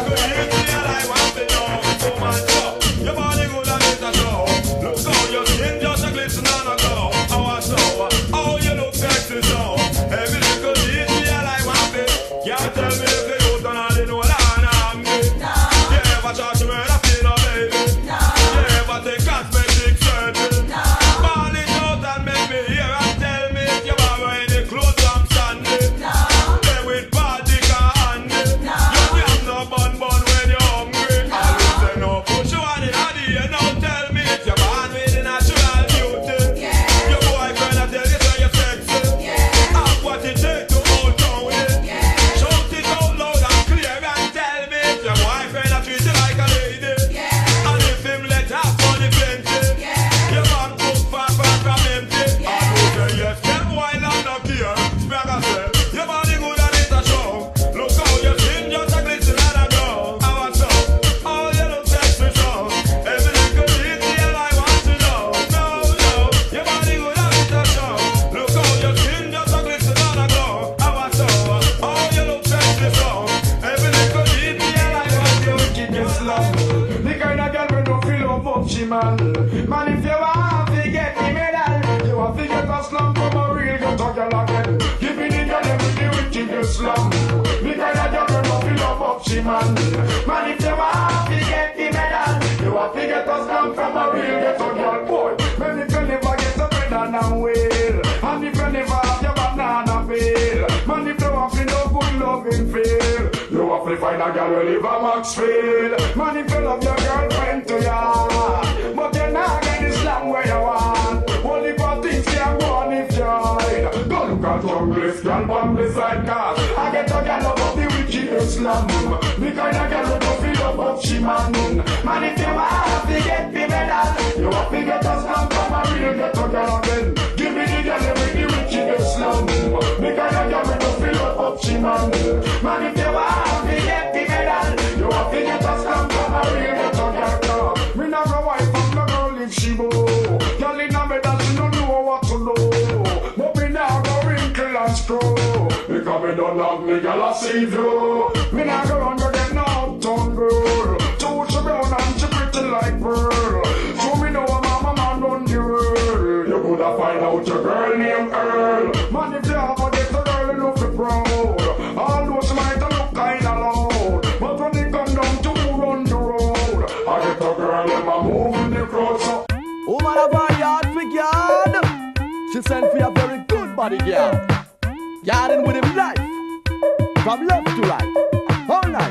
man. Man, if you want to get the medal, you have to get a slum from a real ghetto girl again. Give me the girl with the wickedest slum. Because I just don't feel love up she man. Man, if you want to get the medal, you have to get a slum from a real ghetto girl. Boy, man, if you never get a medal now well, and if you never have your banana peel, man, if you have to no good loving feel, you have to find a girl who live a Maxfield. Man, if you love your girlfriend to ya, but you're not getting slam where you want. Only for things can go on if you hide. Go look at junglist, girl, on the side cars. I get a girl up the wickedest slam. The kind of girl who don't feel up of she man. Man, if you want to get the medal, you have to get a slam from a real ghetto girl again. Give me the girl with the wickedest slam. The kind of girl who don't feel up of she man. Man, if you want to get the medal, you have to get a slam from a real ghetto girl. Me not go wife from the girl if she go. Girl in a medal, she don't know what to know. But me now go wrinkle and screw. Because me don't love me, girl, I see you. Me now go run go get no uptown girl. Too she brown and she pretty like pearl. So me know a mama man on the world. You coulda find out your girl named Earl. Man, if you have a get a girl, you look proud. Although she might look kinda loud, but when it come down to who run the road, I get a girl in my move in the crowd. So woman of her yard for yard. She sent for a very good body girl. Yarding with him life, from left to right, all night.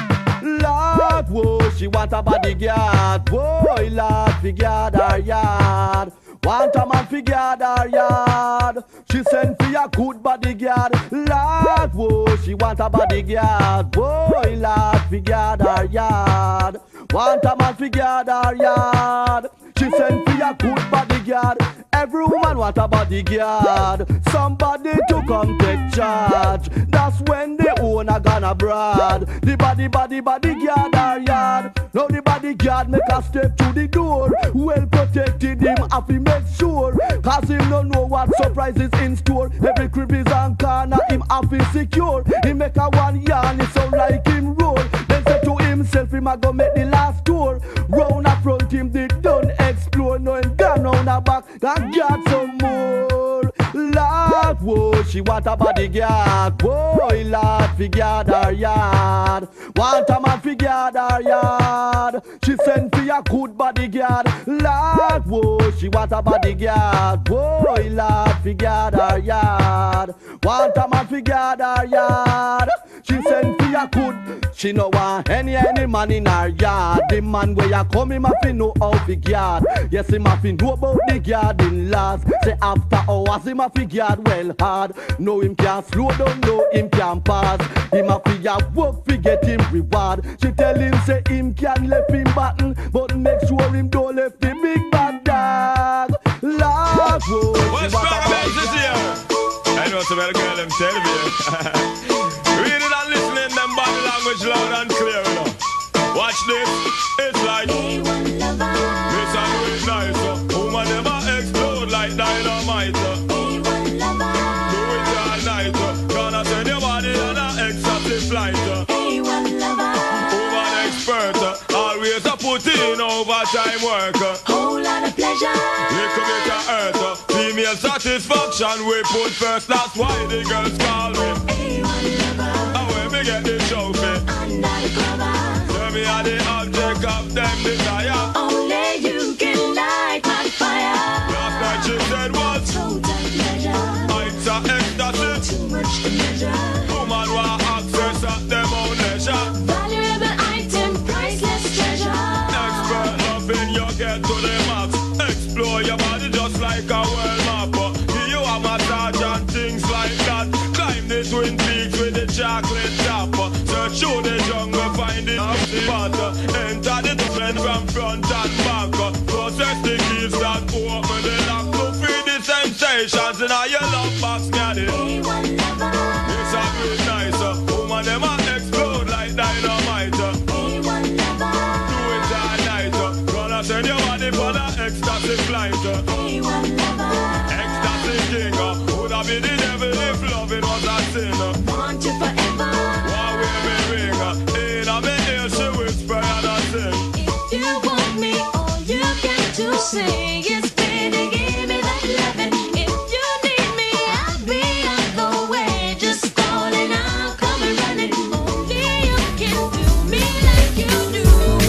Lord, whoa, she want a bodyguard. Boy, Lord, fi guard her yard. Want a man fi guard her yard. She sent for a good bodyguard. Lord, whoa, she want a bodyguard. Boy, Lord, fi guard her yard. Want a man fi guard her yard. She sent for a good bodyguard. Every woman want a bodyguard. Somebody to come take charge. That's when the owner gonna brad. The bodyguard her yard. Now the bodyguard make a step to the door. Well protected him, have to make sure. Cause him don't know what surprises in store. Every crib is on corner, him have to secure. He make a one yarn, it sound like him roll. Then say to himself, him a go make the last tour. Round a front him they done explore. No him gone round a back, and got some more. Lord, whoa, she want a bodyguard. Boy, Lord, fi guard her yard. Want a man fi guard her yard. She sent for a good bodyguard. Lord, whoa, she want a bodyguard. Boy, Lord, fi guard her yard. Want a man fi guard her yard. She sent for a good. She no want any man in her yard. The man where you come, him a fi know how fi guard. Yes, him a fi know about the garden laws. Say after hours, him a fi guard well hard. No him can slow down, no him can pass. Him a fi a work fi get him reward. She tell him say him can left him batten, but make sure him don't left the big bad dog. Lord, whoa. What's Paradise is here? I know some other girl them tell me. Reading and listening them body language loud and clear, you know. Watch this, it's like this I do it nice, woman never explode like dynamite. Do it all night, gonna send your body on an exotic flight. Woman expert, always a put in overtime work. Whole lot of pleasure. Little bit of earth, female satisfaction we put first. That's why the girls call me and when me get this trophy, under the cover, tell me how the object of them desire. only you can light my fire. Last night she said what? Total pleasure. Heights of ecstasy. Too much to measure. Woman want access at them own leisure. Valuable item, priceless treasure. Expert loving you get to the max. Explore your body just like a world map. Give you a massage and things like that. Climb the Twin Peaks with the chocolate top. Search through the jungle, find the spot. Enter the different from front and back. Process the keys that open the lock to free the sensations in a your love box, got it. It's a great nice. Woman, them a explode like dynamite. Do it all night. Gonna send your body for the ecstasy flight. Ecstasy king. Would have been the devil if loving was a sin. Want you forever. Why wear me ring? In a me ear she whisper and I sing. If you want me, all you can say is baby, give me that loving. If you need me, I'll be on the way. Just call and I'll come running. Only you can do me like you do.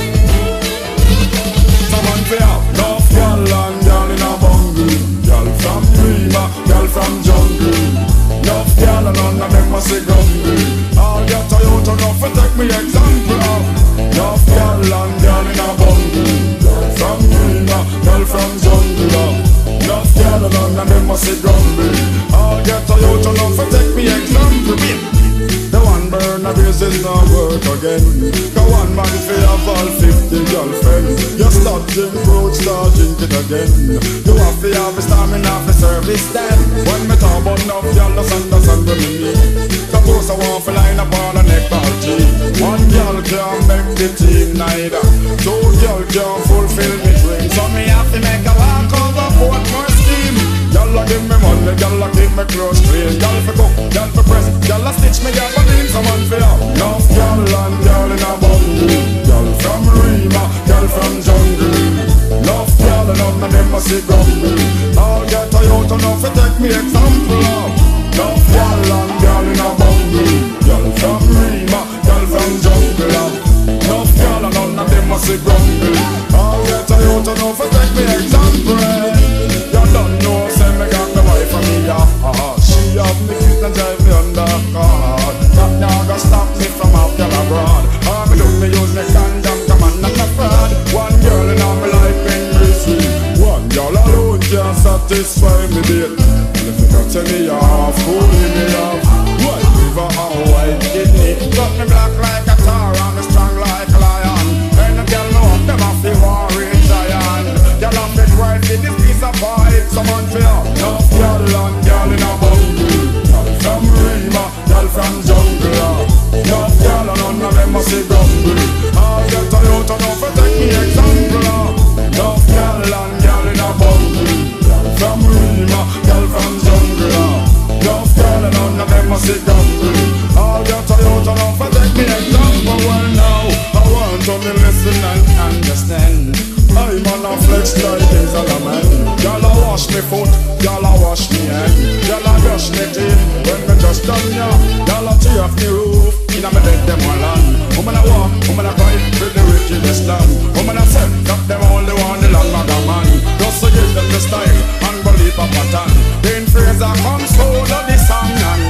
Someone say enough girl and girl in a bungle. Girl from Rima, girl from jungle. Enough girl and none of them must say gumble. All get Toyota enough to take me example of. Enough girl and girl in a bungle. Girl from Rima, girl from jungle. Enough girl and none of them must say gumble. All get Toyota enough to take me example. The one burn of his is not work again. The one man fi have all 50 girlfriends. You stop drink fruit, start drink it again. You have to have a stamina for service then. When me talk about enough, y'all just understand what me mean. Suppose I want to line up all the neck ball team. One girl can't make the team neither. Two girl can't fulfill me dream. So me have to make a walk over both more scheme. Y'all give me money, y'all give me clothes clean. Y'all for cook, y'all for press, y'all stitch me, y'all for clean. Someone for y'all. Enough y'all and y'all in a bundle. Y'all from Rima, y'all from jungle. Enough y'all and none of them must see grumble. All get Toyota enough to take me example of. Enough y'all and y'all in a bundle. Y'all from Rima, y'all from jungle. Enough y'all and none of them must see grumble. All get Toyota enough to take me example. Don't know, say me got the wife from me, she have me kids and drive me under God. That now gonna stop me from out there abroad. Me do me use me condom, come on, I'm a fraud. One girl in all my life been busy. One girl alone can't satisfy me, babe. If you don't tell me off, cooling me off. White river and white kidney. Got me black like a tar and me strong like a lion. And the girl know them off the warring giant. Girl off the wife in this piece of pipe. Someone feel enough girl and girl in a bungle. Girl from Rima, girl from jungle. Enough girl and none of them must see grumble. All get Toyota enough to take me example. Enough girl and girl in a bungle. Girl from Rima, girl from jungle. Enough girl and none of them must see grumble. All get Toyota enough to take me example. Well now, I want to be listen and understand. I'm on a flex like things on a man. Y'all a wash me foot, y'all a wash me hand. Y'all a brush me teeth when me just done ya. Y'all a tear off me roof, inna me bed them all on. Woman a walk, woman a cry, with the wickedest land. Woman a say, that them only want the long maga man. Just to give them the style, and believe a pattern. Then Fraser comes soul of the song and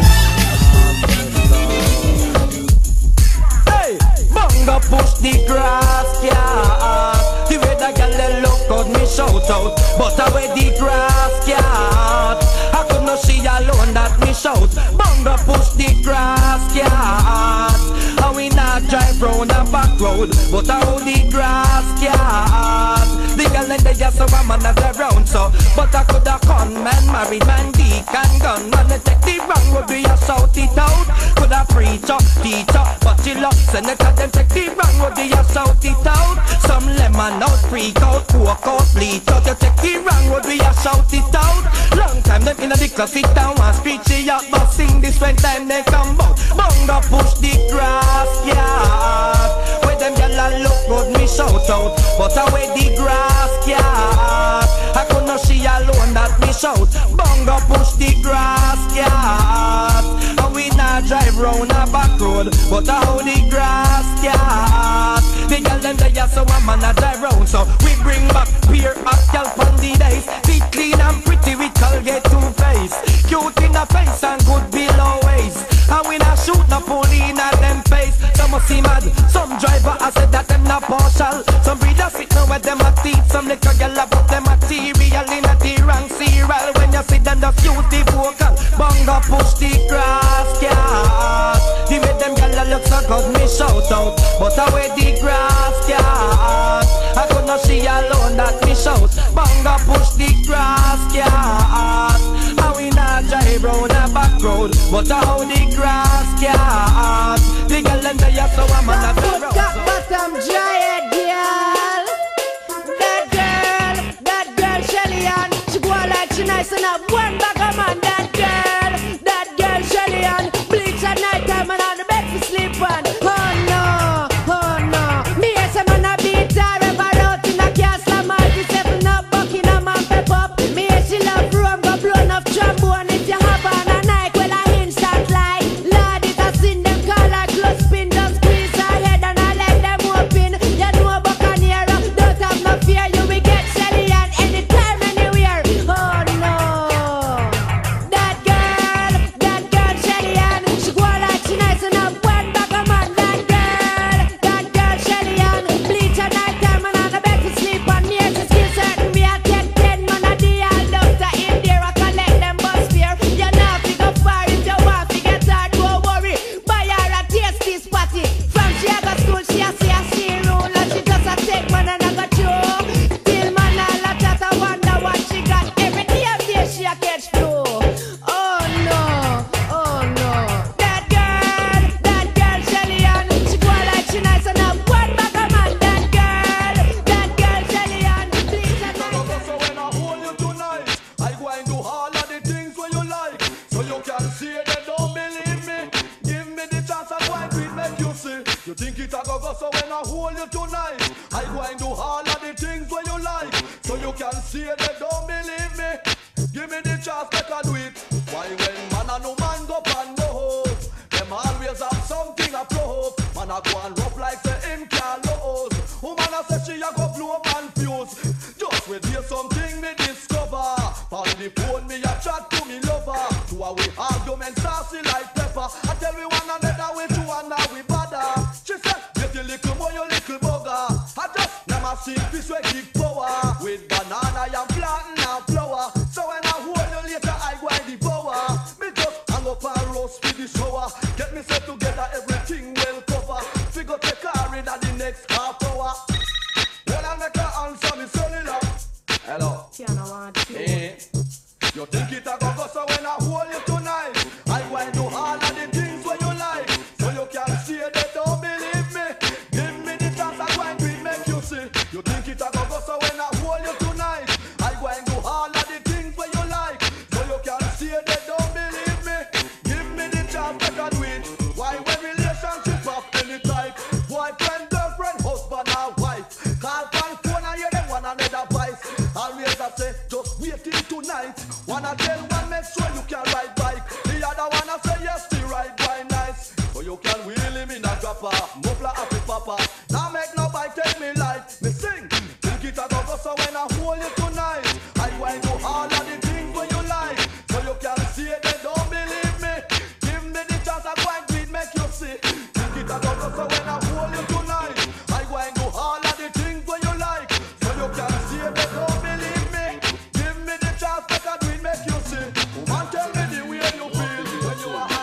hey, Bunga push the grass, yeah. The way that girl they look out me shout out. But away the grass cat, I could not see alone that me shout. Bunga push the grass cat. And we not drive round a back road, but how the grass cat. The girl and they just a woman as a round so. But I could have con man, married man, deacon, gun man. They take the wrong road, we a shout it out. Could have preacher, teacher, but you love senator. Them take the wrong road, we a shout it out. Some lemon out, freak out, coke out, bleach out. You take the wrong road, we a shout it out. Long time them in the class sit down and preach it out. But sing this when time they come out. Bunga push the grass, yeah. Where them gyal look good, me shout out. But away the grass, yeah. I could not see alone that me shout. Bunga push the grass, yeah. And we not drive round a back road, but how the grass, yeah. The gyal them they just so a man a drive round, so we bring back beer at gyal from the days. Fit clean and pretty with Colgate two-face. Cute in the face and good below waist. And we not shoot no pony in a them face. Some must see mad, some driver I said that them not partial. Some breeders sit now with them a teeth. Some little girl put them material in a the wrong cereal. When you sit them just use the vocal. Bunga push the grass, yeah. The way them girl look so good me shout out. But away the grass, yeah. I could not see alone that me shout. Bunga push the grass, yeah. And we not drive round a back road, but how the grass, yeah. The girl and they are so a man a the road. Got bottom giant girl. That girl Shelly Ann. She go like she nice and have one bag of man. That girl Shelly Ann. Bleach at night time and on the bed to sleep on. Oh no. Me as a man a beat her ever out in a castle. I'm 7 up. it a go so when I hold you tonight, I go and do all of the things where you like. So you can see it, they don't believe me. Give me the chance, make I do it. Why when man and no man go pan no hope, them always have something a flow. Man a go and rough like say him can't lose. Woman a say she a go blow up and fuse. Just wait hear something me discover. On the phone me a chat to me lover. To our argument saucy like pepper. I tell me one another way to and now we bother. She said, get your little boy, your little bugger. I just never see fish we give power. With banana and planting and flour. So when I hold you later I go and devour. Me just hang up and roast for the shower. Get me set together everything well cover. Figure take car in the next half hour. When I make her answer me cellular. Hello. Hey. You think it a go so when I hold you tonight, I go and do all of the things where you like. So you can see they don't believe me. Give me the chance I go and do it, make you see. You think it a go so when I hold you tonight, I go and do all of the things where you like. So you can see they don't believe me. Give me the chance I can do it. Why when relationship of any type, boyfriend, girlfriend, husband or wife, call on phone and hear them one another voice. Always I say just wait till tonight. Wanna tell one make sure you can ride bike. The other one I say yes to ride by nice. So you can wheel him in a dropper, muffler happy papa. Now make no bike take me life. Me sing, think it a go so when I hold you tonight, I go and do all of the things where you like. So you can see it, they don't believe me. Give me the chance I go and do it, make you see. Think it a go so when I hold you tonight, I go and do all of the things where you like. So you can see it, they don't believe me. Give me the chance I can do it, make you see. Woman tell me the way you feel when you are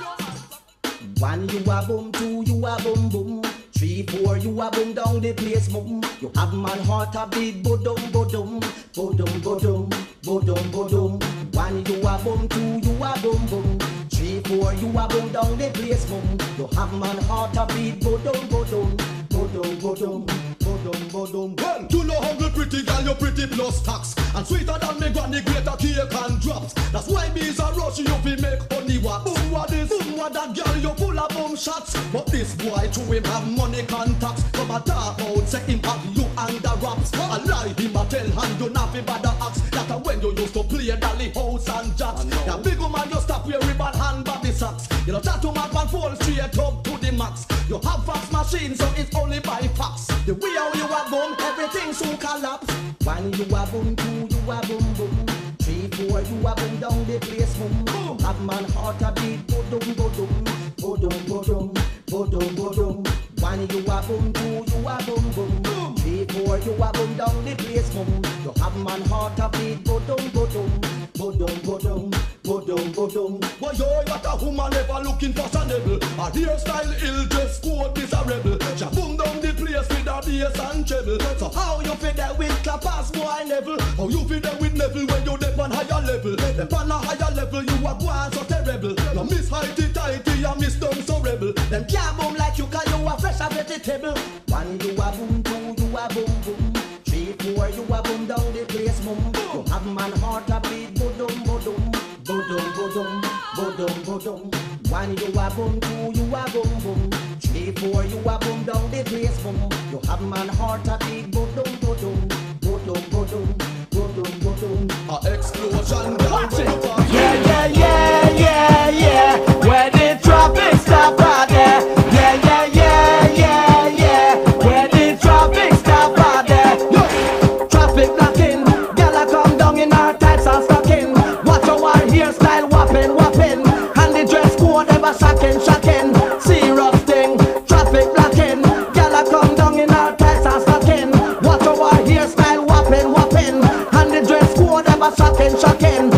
happy. One you a boom, two you a boom boom, 3, 4 you a boom down the place boom. You have man heart a beat bodum bodum, bodum bodum, bodum bodum. One you a boom, two you a boom boom, 3, 4 you a boom down the place boom. You have man heart a beat bodum bodum, bodum bodum, bodum bodum. Well, you know hungry pretty girl, you pretty plus tax, and sweeter than me granny greater cake and drops. That's why bees are rush you fi make honey wax. Boom what this, boom what that girl, you full of boom shots. But this boy to him have money contacts. Come a talk out, say him have you under wraps. I lie him a tell hand you not fi bother axe. That a when you used to play dolly house and jacks. That big woman you stop your ribbon hand body socks. You know chat to man and fall straight up to the max. You have fax machine so it's only by fax. The way how you a boom, everything soon collapse. One you a boom, two you a boom boom, 3, 4 you a boom down the place boom. Boom. Have man heart a beat bodum bodum, bodum bodum, bodum bodum. One you a boom, two you a boom boom, 3, 4 you a boom down the place boom. You have man heart a beat bodum bodum, bodum bodum, bodum bodum. Boy you got a woman ever looking fashionable. A hairstyle ill dress code miserable. She boom down the place with a bass and treble. So how you fit there with clappers boy Neville? How you fit there with Neville when you dip on higher level? Dip on a higher level you a go so terrible. You miss heighty tighty, you miss down so rebel. Them can't boom like you 'cause you a fresh a vegetable. One you a boom, two you a boom boom, 3, 4 you a boom down the place boom. You have man heart a beat bodum bodum, bodum bodum, bodum bodum. One you a boom, two you a boom boom, 3, 4 you a boom down the place boom. You have man heart a beat bodum bodum, bodum bodum, bodum bodum. A explosion down the yeah yeah yeah yeah yeah. Where the traffic stop right there. Yeah yeah yeah yeah yeah. Where the traffic stop right there. Traffic blocking, gyal a come down in her tights and stocking. Watch our hairstyle whopping whopping, and the dress code ever shocking shocking. Serious thing, traffic blocking, gyal a come down in her tights and stocking. Watch our hairstyle whopping whopping, and the dress code ever shocking shocking.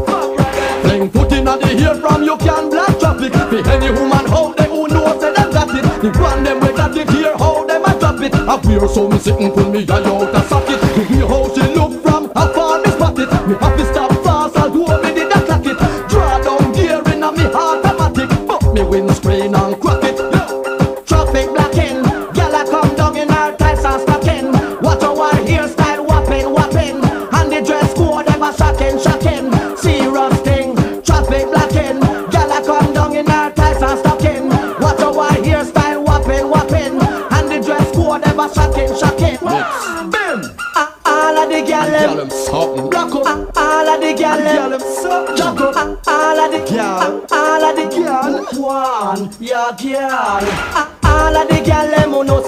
Fling put in the hair from you can block traffic. Be any woman out there who knows that them got it. The one them we got it here how them a drop it. I wear so me sitting pull me eye out a socket. The way how she look from afar me spot it. Me have to stop fast and do me did a clock it. Draw down gear in a me automatic, but me windscreen and crack it. Traffic blocking, gyal a come down in her tights and stocking. Watch our hairstyle whopping whopping, and the dress code ever shocking shocking. Serious thing, traffic blocking, gyal a come down in her tights and stocking. Watch our hairstyle whopping whopping,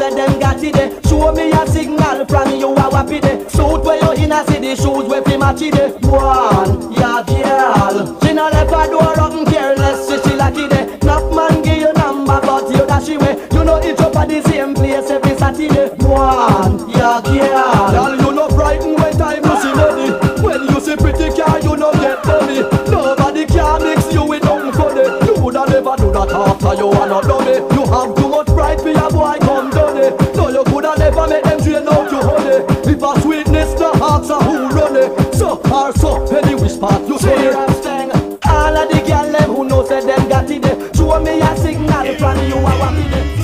say them got it there. Show me a signal from you a wappy there. Suit where you in a city, shoes where fi match it there. One, yeah girl. She no left her door up and careless, she lucky there. Knock man give you number but you dash away. You know it's up at the same place every Saturday. One, yeah girl. Girl you no frightened when time you see money. When you see pretty car you no get money. Nobody can mix you with nothing funny. You woulda never do that after you are not done it. You have too much pride for your boy come done it. No you coulda never make them drain out your honey. If a sweetness the hearts are who run it. So or so any which part you say it. All of the girl them who know say them got it there. Show me a signal from you a want it there.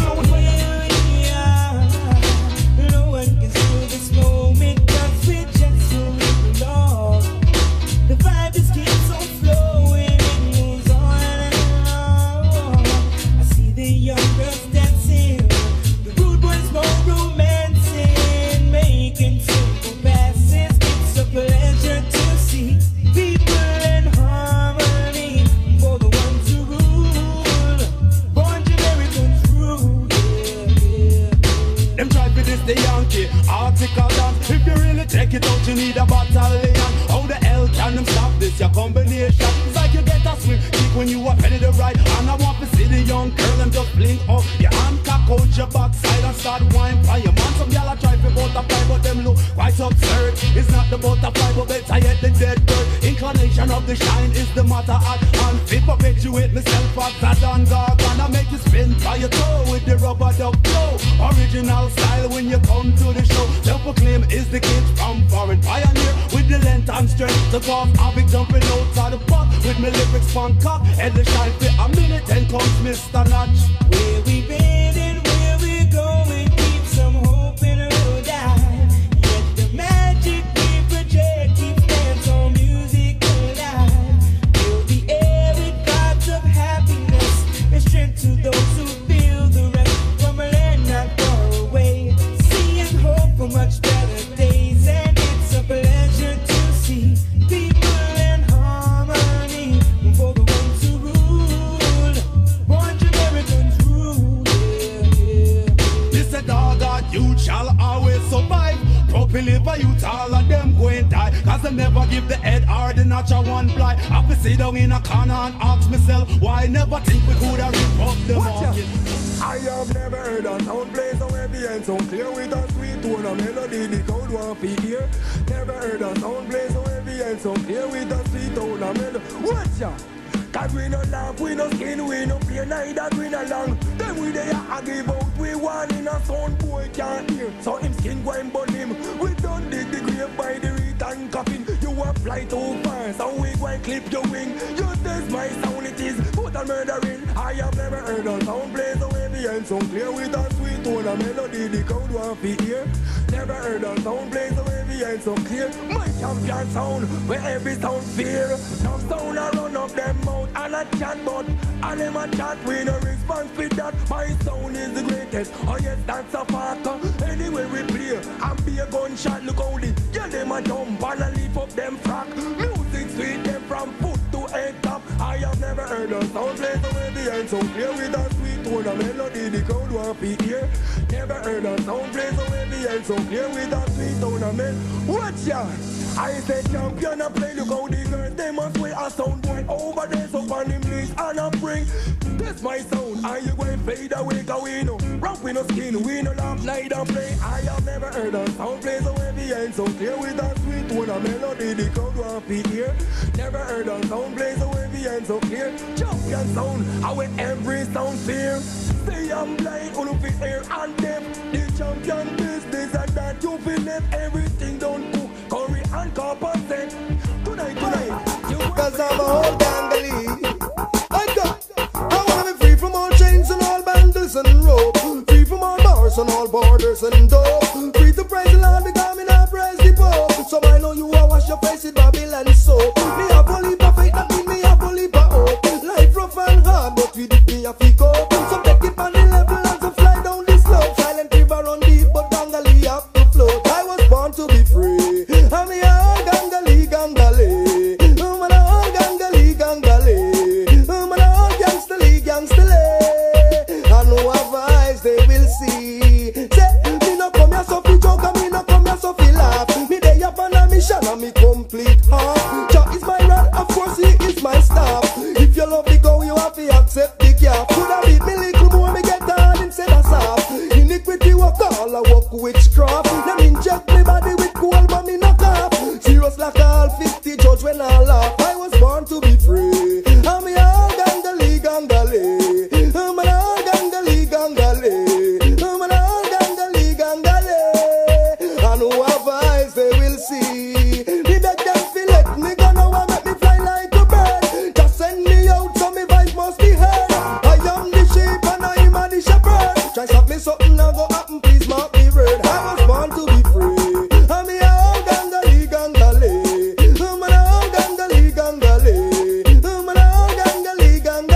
No one can steal this moment 'cause we just so belong. The vibe just keeps on flowing and moves on and on. I see the young girls dancing, the rude boys more romancing, making simple passes. It's a pleasure to see people in harmony for the ones who rule. Born Jamaicans rule, yeah. Them try for this the Yankee article dance. If you really take it out, you need a battalion. How the hell can them stop this? Your combination. It's like you get a swing kick when you are ready to ride. And I want to see the young girl and just blink up your hand, cock out your backside and start wine for your man. Some y'all are try for butterfly, but them look quite absurd. It's not the butterfly, but better yet the dead bird. Inclination of the shine is the matter at hand. Fit perpetuate myself faster than Gargan. I make you spin by your toe with the rubber duck flow. Original style when you come to the show. Self-proclaim is the kid from foreign pioneer with the length and strength to cause havoc, jumping outside the pot with my lyrics fun cock. And the shine for a minute, then comes Mr. Notch. Where we been and where we going, keep some hope in a road die. Yet the magic we project keeps dance on music alive. Fill the air with vibes of happiness and strength to those who feel the rest from a land not far away. Seeing hope for much better days, and it's a pleasure to see people in harmony for the ones who rule. Born Jamaicans rule, yeah. This a dog that you shall always survive. Properly for you, all of them going die. Cause they never give the head or the notch a one fly. I be sit down in a corner and ask myself, why never think we could have ripped up the market? I have never heard a sound play so heavy and so clear with a sweet tone of melody the crowd want to hear. Never heard a sound play so heavy and so clear with a sweet tone of melody. Watch ya! Cause we no laugh, we no skin, we no play neither we no long. Then we there I give out, we one in a sound boy can't hear. So him skin go and burn him. We don't dig the grave by the return coffin. You a fly too far, so we go and clip your wing. You test my sound, it is put a murdering. I have never heard a sound play so heavy and so clear with a sweet tone of melody the crowd want to hear. Never heard a sound play so heavy and so clear. My champion sound, where every sound fear. No sound a run up them mouth and a chat, but and them a chat, we no response with that. My sound is the greatest, oh yes that's a fact. Anyway we play and be a gunshot, look how the girl them a jump and a lift up them frack. Music sweet them from foot to head top. I have never heard a sound play so heavy and so clear with a sweet tone of melody the crowd want to hear. Never heard a sound play so heavy and so clear with a sweet tone of melody. Watch ya! I said champion a play, look how the girls they must wear a sound boy over there so on him knees and a bring. That's my sound, and you going fade away cause we no rock with no skin, we no laugh, neither play. I have never heard a sound play so heavy and so clear with a sweet tone of melody the crowd want to hear. Never heard a sound play so heavy and so clear. Champion sound, I with every sound fear. Say I'm blind, on fit air and deaf. The champion business and that you feel left everything don't cook. Curry and copper set. Tonight, cause I'm a whole gangalee. I wanna be free from all chains and all bundles and rope. Free from all bars and all borders and dope. Free to praise the Lord because me not praise the Pope. So I know you a wash your face with Babylon soap. Me have a leap of faith, that mean me have a leap of hope. Life rough and hard, but with it me a fi cope. So take it on the level and so fly down the slope. Silent river run deep, but gangalee have to float. I was born to be free. I'm a whole gangalee, gangalee. I'm a whole gangalee, gangalee. I'm a whole gangster lee, gangster lee. I know our eyes they will see. all a walk witchcraft. Them inject me body with gold, but me no cough. Serious like all 50 judge when I laugh. I was born to be free. I'm a all gangali gangali. I'm an all gangali gangali. I'm an all gangali gangali. And who have eyes they will see. Me beg them fi let me go now and make me fly like a bird. Just send me out so me voice must be heard. I am the sheep and I am the shepherd. Try stop me something now go happen, please mark me word. I was born to be free. I'm a all gangali gangali. I'm an all gangali gangali. I'm an all gangali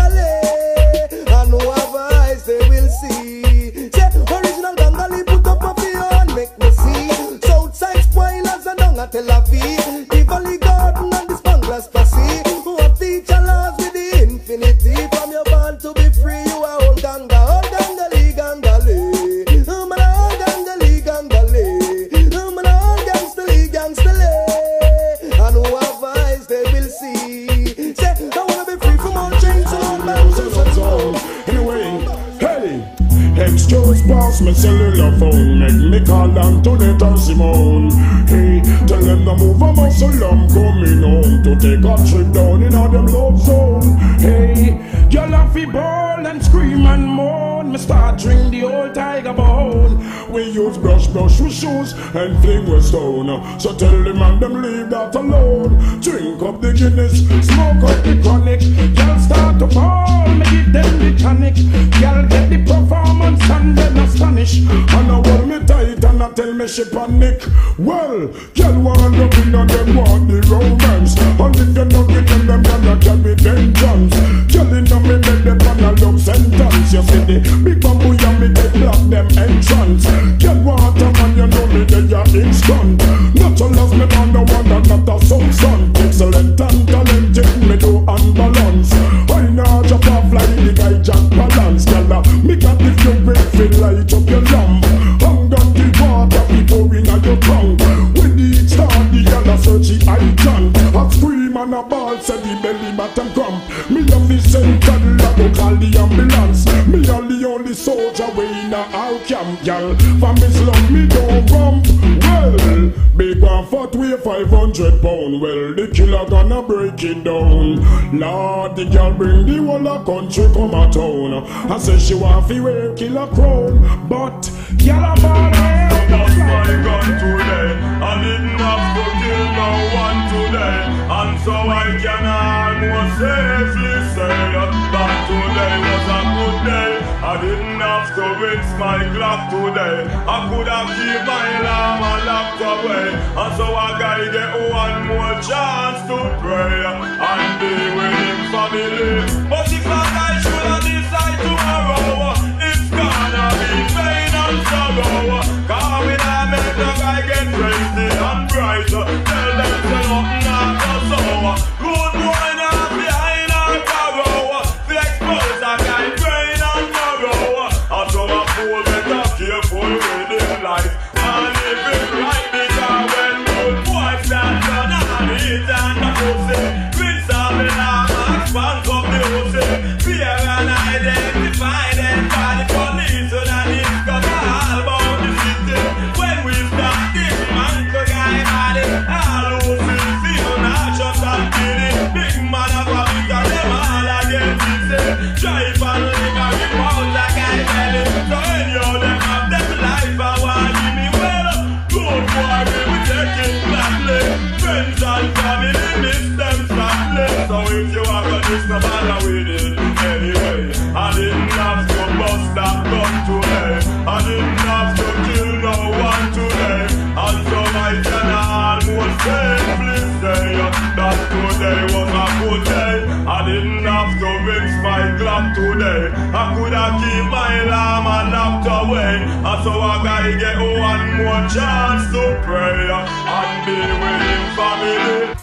gangali. And who have eyes they will see. Say original gangali put up a field make me see. Southside spoilers and down at Tel Aviv. The Valley Garden and the Spanglers Passy. Who have teacher laws with the infinity. From your born to be free, you are old gangali gangali. I'm an old gangali gangali. I'm an old gangsterly gangsterly. And who have eyes they will see. Say I wanna be free from all chains and all mountains and so. Anyway, hey, excuse boss, my cellular phone. Make me call down to the Simone. Hey, tell them to move a muscle, I'm coming home to take a trip down in all them love zone. Hey, y'all have to ball and scream and moan. Me start drink the old tiger bone. We use brush with shoes and fling with stone. So tell them and them leave that alone. Drink up the Guinness, smoke up the chronic. Y'all start to fall, me give them the tonic. Y'all get the performance and then astonish. And I hold me tight and I tell me she panic. Well, y'all want to be on them want the romance. And if you don't get them gonna carry vengeance. Y'all in me make them on a love sentence. You see the big bamboo and me they block them entrance. Y'all want a man, you know me they are instant. Not to love me man, the one that not a son. Excellent and talented, me do unbalance. I know jump off like the guy Jack Palance. Y'all me got the fuel feel light up your lamp. Hung on the water before in your tongue. When the heat start, the yellow search the icon. I scream and a ball, said the belly bottom crump. Me have the center, go call the ambulance. Me are the only soldier way in a our camp, y'all. From his love, me don't rump. Well, big one foot weigh 500 pound. Well, the killer gonna break it down. Lord, the girl bring the whole of country come a town. I say she want fi wear killer crown, but y'all a ball. That's my gun today. I didn't have to kill no one today, and so I can almost safely say that today was a good day. I didn't have to rinse my Glock today. I could have kept my llama locked away, and so I gotta get one more chance to pray and be with him family. But if I should have decided tomorrow, it's gonna be pain and sorrow. Cause when I make the guy get crazy and bright, tell them to nothing after so. Good boy now behind our barrow, the expose a guy brain and marrow. And so I fool better careful with his life and live it right, because when good boys stand on and eat and the pussy, rinse off the lamb and spank up the pussy. Fear and identify them by the police so that it's got all about the city. When we start this man to guy body, all who feel not just a kidding. Big man of a because them all against it. Drive and live and rip out like I belly. So any of them have them life I want give me well. Good boy we take it gladly. Friends and family miss them sadly. So if you are gonna miss no matter with it anyway. I didn't have to bust that gun today. I didn't have to kill no one today. And so I can almost safely say that today was a good day. I didn't have to rinse my Glock today. I could have keep my llama locked away. And so I gotta get one more chance to pray and be with him family.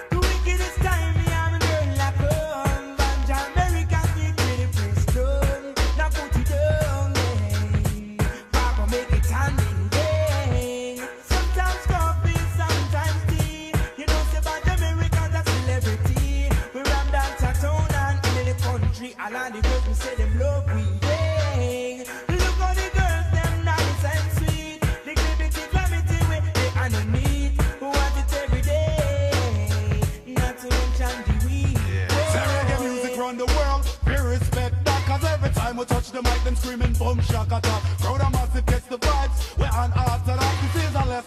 All of the girls we say them love we, yeah. Look how the girls them nice and sweet.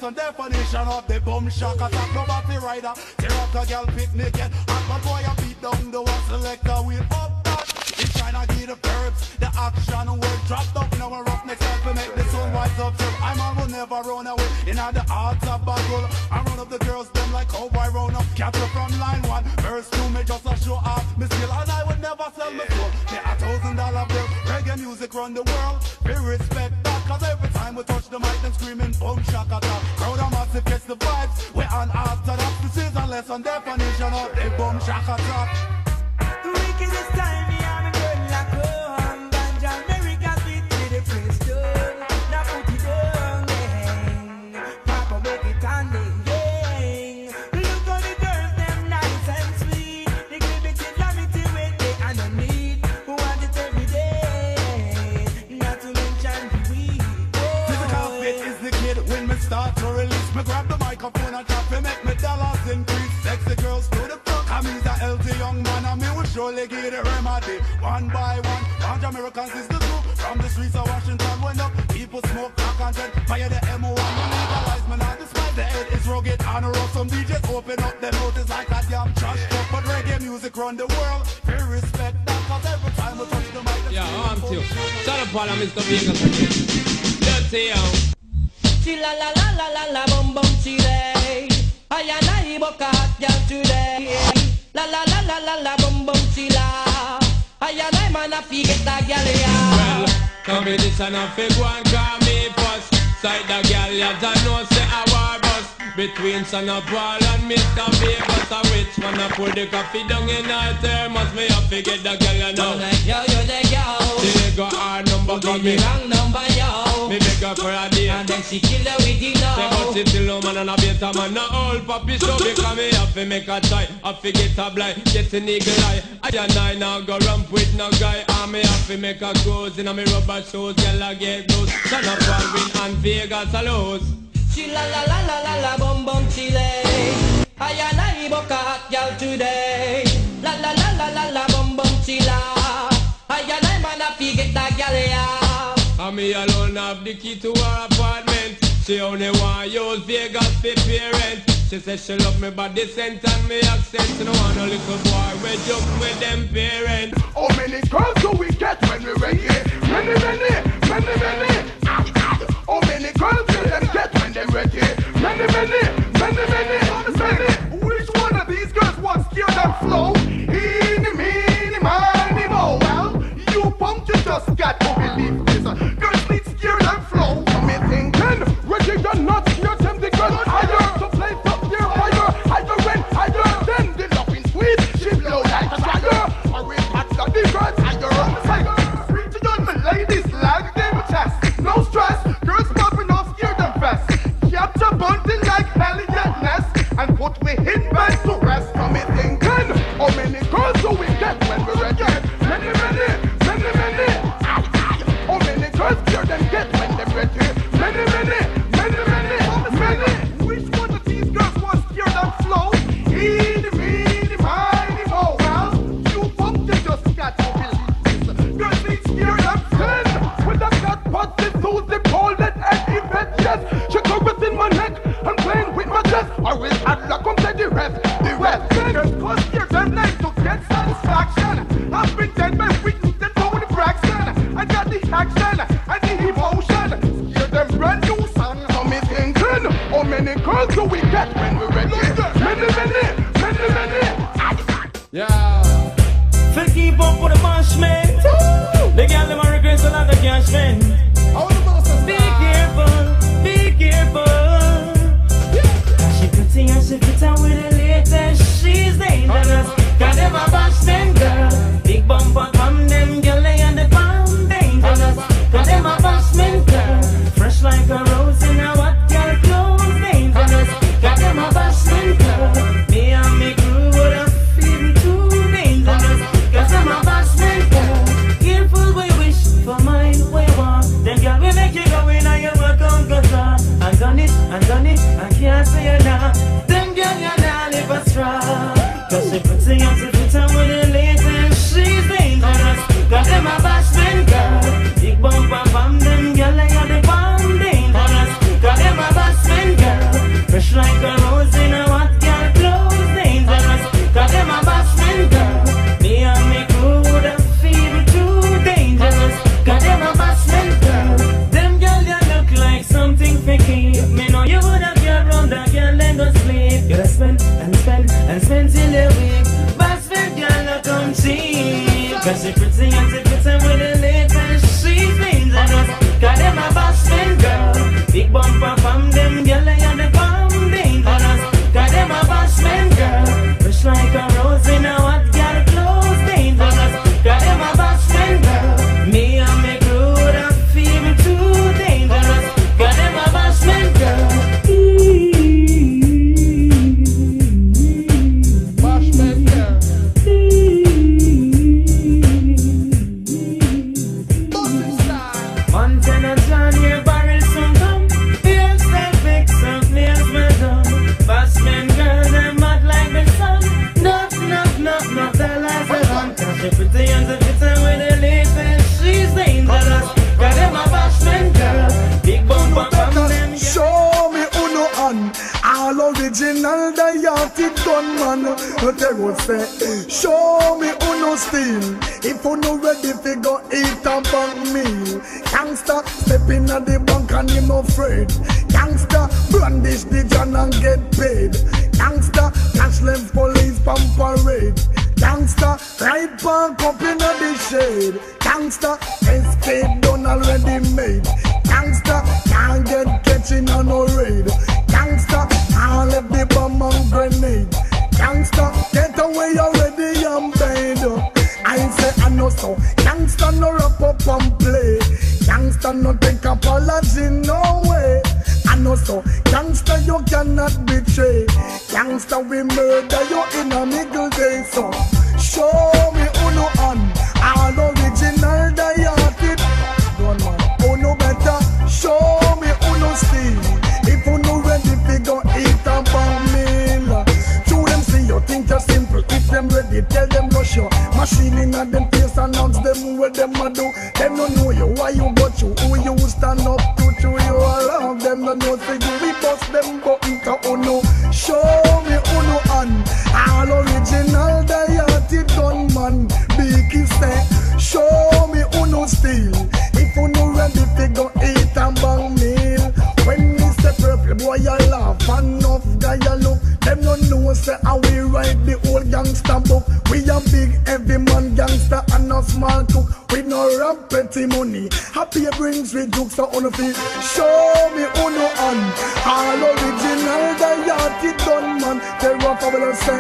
lesson definition of the bum shock attack. Nobody rider, tear up a girl picnic and hot bad boy a beat down the one selector with up that. He's trying to get the verbs, the action word drop down in our roughness help to make the soul wise up. I'm on will never run away in the heart of battle. I run up the girls them like cowboy round up. Capture from line 1, verse 2, me just a show off me skill and I would never sell my soul. Me $1,000 bill, reggae music run the world. We respect that, cause every time we touch the mic, them screaming boom shakata. Crowd of massive gets the vibes, we're on after that. This is a lesson definition of the boom shakata. The wickedest time, me and me girl like home. Ganja America beat me the place done. Now put it down, yeah. Papa make it on the yeah. Look how the girls, them nice and sweet. They give it in lamity when they underneath. Who want it every day, not to mention the weed. Physical fit is the kid when me start to release. Me grab the microphone and try to make me dollars increase. Sexy girls to the front, I'm a healthy young man and me will surely get a remedy. One by one, Ganja Americans is the truth. From the streets of Washington when up, people smoke crack and dread. Fire the MO1, we legalize me not despite the head is rugged and rough. Some DJs open up their mouth is like a damn trash truck. But reggae music run the world, we respect that, cause every time we touch the mic. Yeah, I'm too. Shut up, Paul, Mr. Vegas again. Dirty, yo. Chilla la la la la la bum bum chile. I and I book a hot girl today. La la la la la la bum bum chilla. I and I man a fi get a girl Well, competition a fi go and call me first. Side the girl, you don't know say a war bus. Between Son of Paul and Mr. Vegas, a which one a put the coffee down in her thermos. Me a fi get the girl, you know. Yo, yo, the yo. She got her number, got me wrong number, yo. Me beg her for a date, and then she kill her with you know. Say but she still no man and a beta man, no old puppy show. Because me have to make a try, have to get a blind, get an eagle eye. I and I now go ramp with no guy. And me have to make a cruise in a me rubber shoes. Girl I get those, Son of Paul win and Vegas a lose. She la la la la la la bum bum chile. I and I book a hot girl today. La la la la la la bum bum chila. I and I man a fi get that girl ya. And me alone have the key to her apartment. She only want use Vegas for parent. She says she love me body scent and me accent. She don't want a little boy we joke with them parents. How many girls do we get when we ready? Many, many, many, many. How many girls do them get when they ready? Many, many, many, many, many. Which one of these girls wants to hear them flow? Eeny, meeny, miny, mo. Well, you punk, you just got to believe this. Girls need to hear them flow. Me thinking, Reggie, you're not scared them the girls higher. So play up your fire, higher and higher. Then the loving sweet, she blow like a fire. Or we catch the girls higher. Sweet to young ladies like them chest. No stress, girls popping off, scare them fast. Capture bunting like Elliot Ness and put me in bed to rest. Me thinking, how many girls do we get when we're ready? Many, many, many, many. How many girls do them get when they're ready? Many, many, many, many, many. Which one of these girls wants to hear them flow? Eeny, meeny, miny, mo. Well, you punk, you just got to believe this. Girls need to hear them sing. With a cut pot, this Susie Paul, that Eddie Bet, yes. She covered in my neck and playing with my chest. I will add la come to the rest. The rest. Girls cause hear them like to get satisfaction. I've been dead by witness the Tony Braxton. I got the action and the emotion. Hear them brand new song. So me thinking, how many girls do we get when we're ready? Many, many, many, many. Yeah. To keep up with the punishment. The girl them a regret so long they can't spend. Be careful, be careful. She pretty and she fit out with the latest. She's dangerous. Got them a bash them girl. Big bumper from them girl they on the bomb dangerous. Got them a bash them girl. Fresh like a rose in a what girl clothes dangerous. Got them a bash them girl. Me and me crew would have feel too dangerous. Got them a bash them girl. Careful we wish for mine we want. Then girl we make you go in and you work on guitar. I done it, I can't say it now. Them girl you not live a straw. Cause she pretty and she fit on with the latest. She's dangerous. Got them a bashman girl. Big bumper from them girl they are the bomb dangerous. Got them a bashman girl. hearted gunman. They will say, show me who no steal. If you no ready fi go eat a bank meal. Gangsta step in at the bank and him no afraid. Gangsta brandish the gun and get paid. Gangsta cash left police pump parade. Gangsta ride park up in the shade. Gangsta escape done already made. Gangsta can't get catching on no raid. Gangsta can't left the bomb and grenade. Gangsta get away already and paid. I say I know so. Gangsta no wrap up and play. Gangsta no take apology no way. I know so. Gangsta you cannot betray. Gangsta we murder you in a middle day. So show me who no on. All original die-hearted gunman. Who no better? Show me who no steal. If you no ready fi go eat a bang meal. To them see you think you're simple. If them ready, tell them rush you. Machine in a them face announce them what them a do. Them no know you, why you got you, who you stand up to you along. Them no know for you, we bust them button to who no. Show me who no on. All original die-hearted gunman. Biggie say, show me who no steal. If you no ready fi go eat a bang meal. When me say purple boy you laugh and enough guy you look. Them no know say how we write the old gangster book. We a big heavy man gangster and a small cook. We no rap petty money. Happy brings with jokes so on the feet. Show me who no on. All original die-hearted gunman. They rock up and say,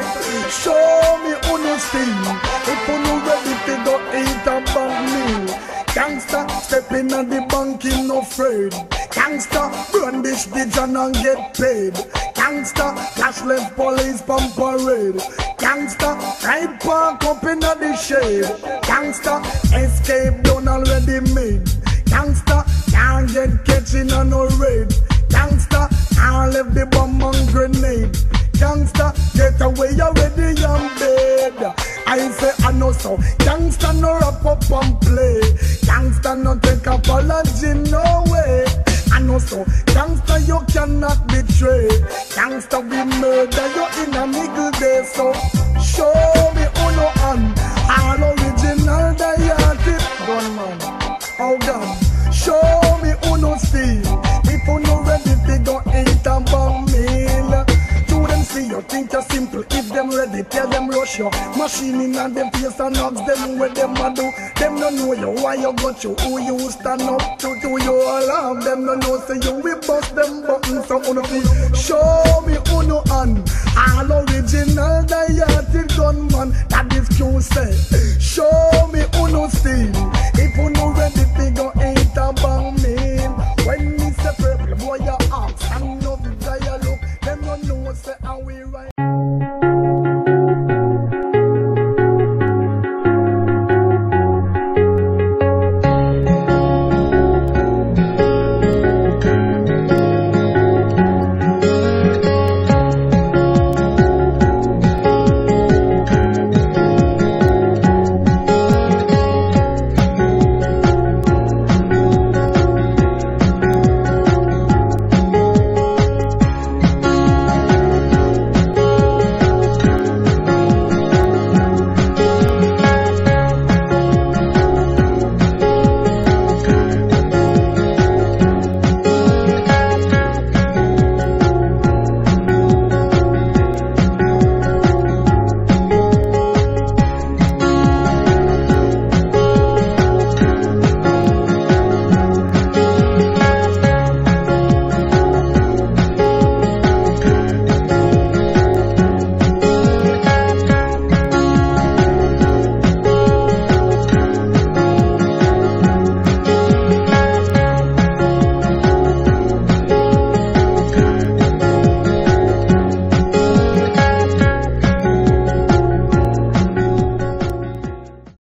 show me who no steal. If you no ready to go eat a bang meal. Gangsta step in at the bank him no afraid. Gangsta brandish the gun and get paid. Gangsta cash left police pump parade. Gangsta ride park up in the shade. Gangsta escape done already made. Gangsta can't get catching on no raid. Gangsta can't left the bomb and grenade. Gangsta get away already and bed. I say I know so. Gangsta no wrap up and play. Gangsta no take apology no way. I know so. Gangsta you cannot betray. Gangsta we murder you in a middle day. So show me who no on. All original die-hearted gunman. Oh God. Show me who no steal. If you no ready to go eat a bang meal. To them see you think you're simple. If them ready, tell them rush you. Machine in and them face and knocks them what them a do. Them don't know you, why you got you, who you stand up to you all of them don't know say you we bust them buttons so on the feet. Show me who no on. All original die-hearted gunman. That is Q say. Show me who no steal.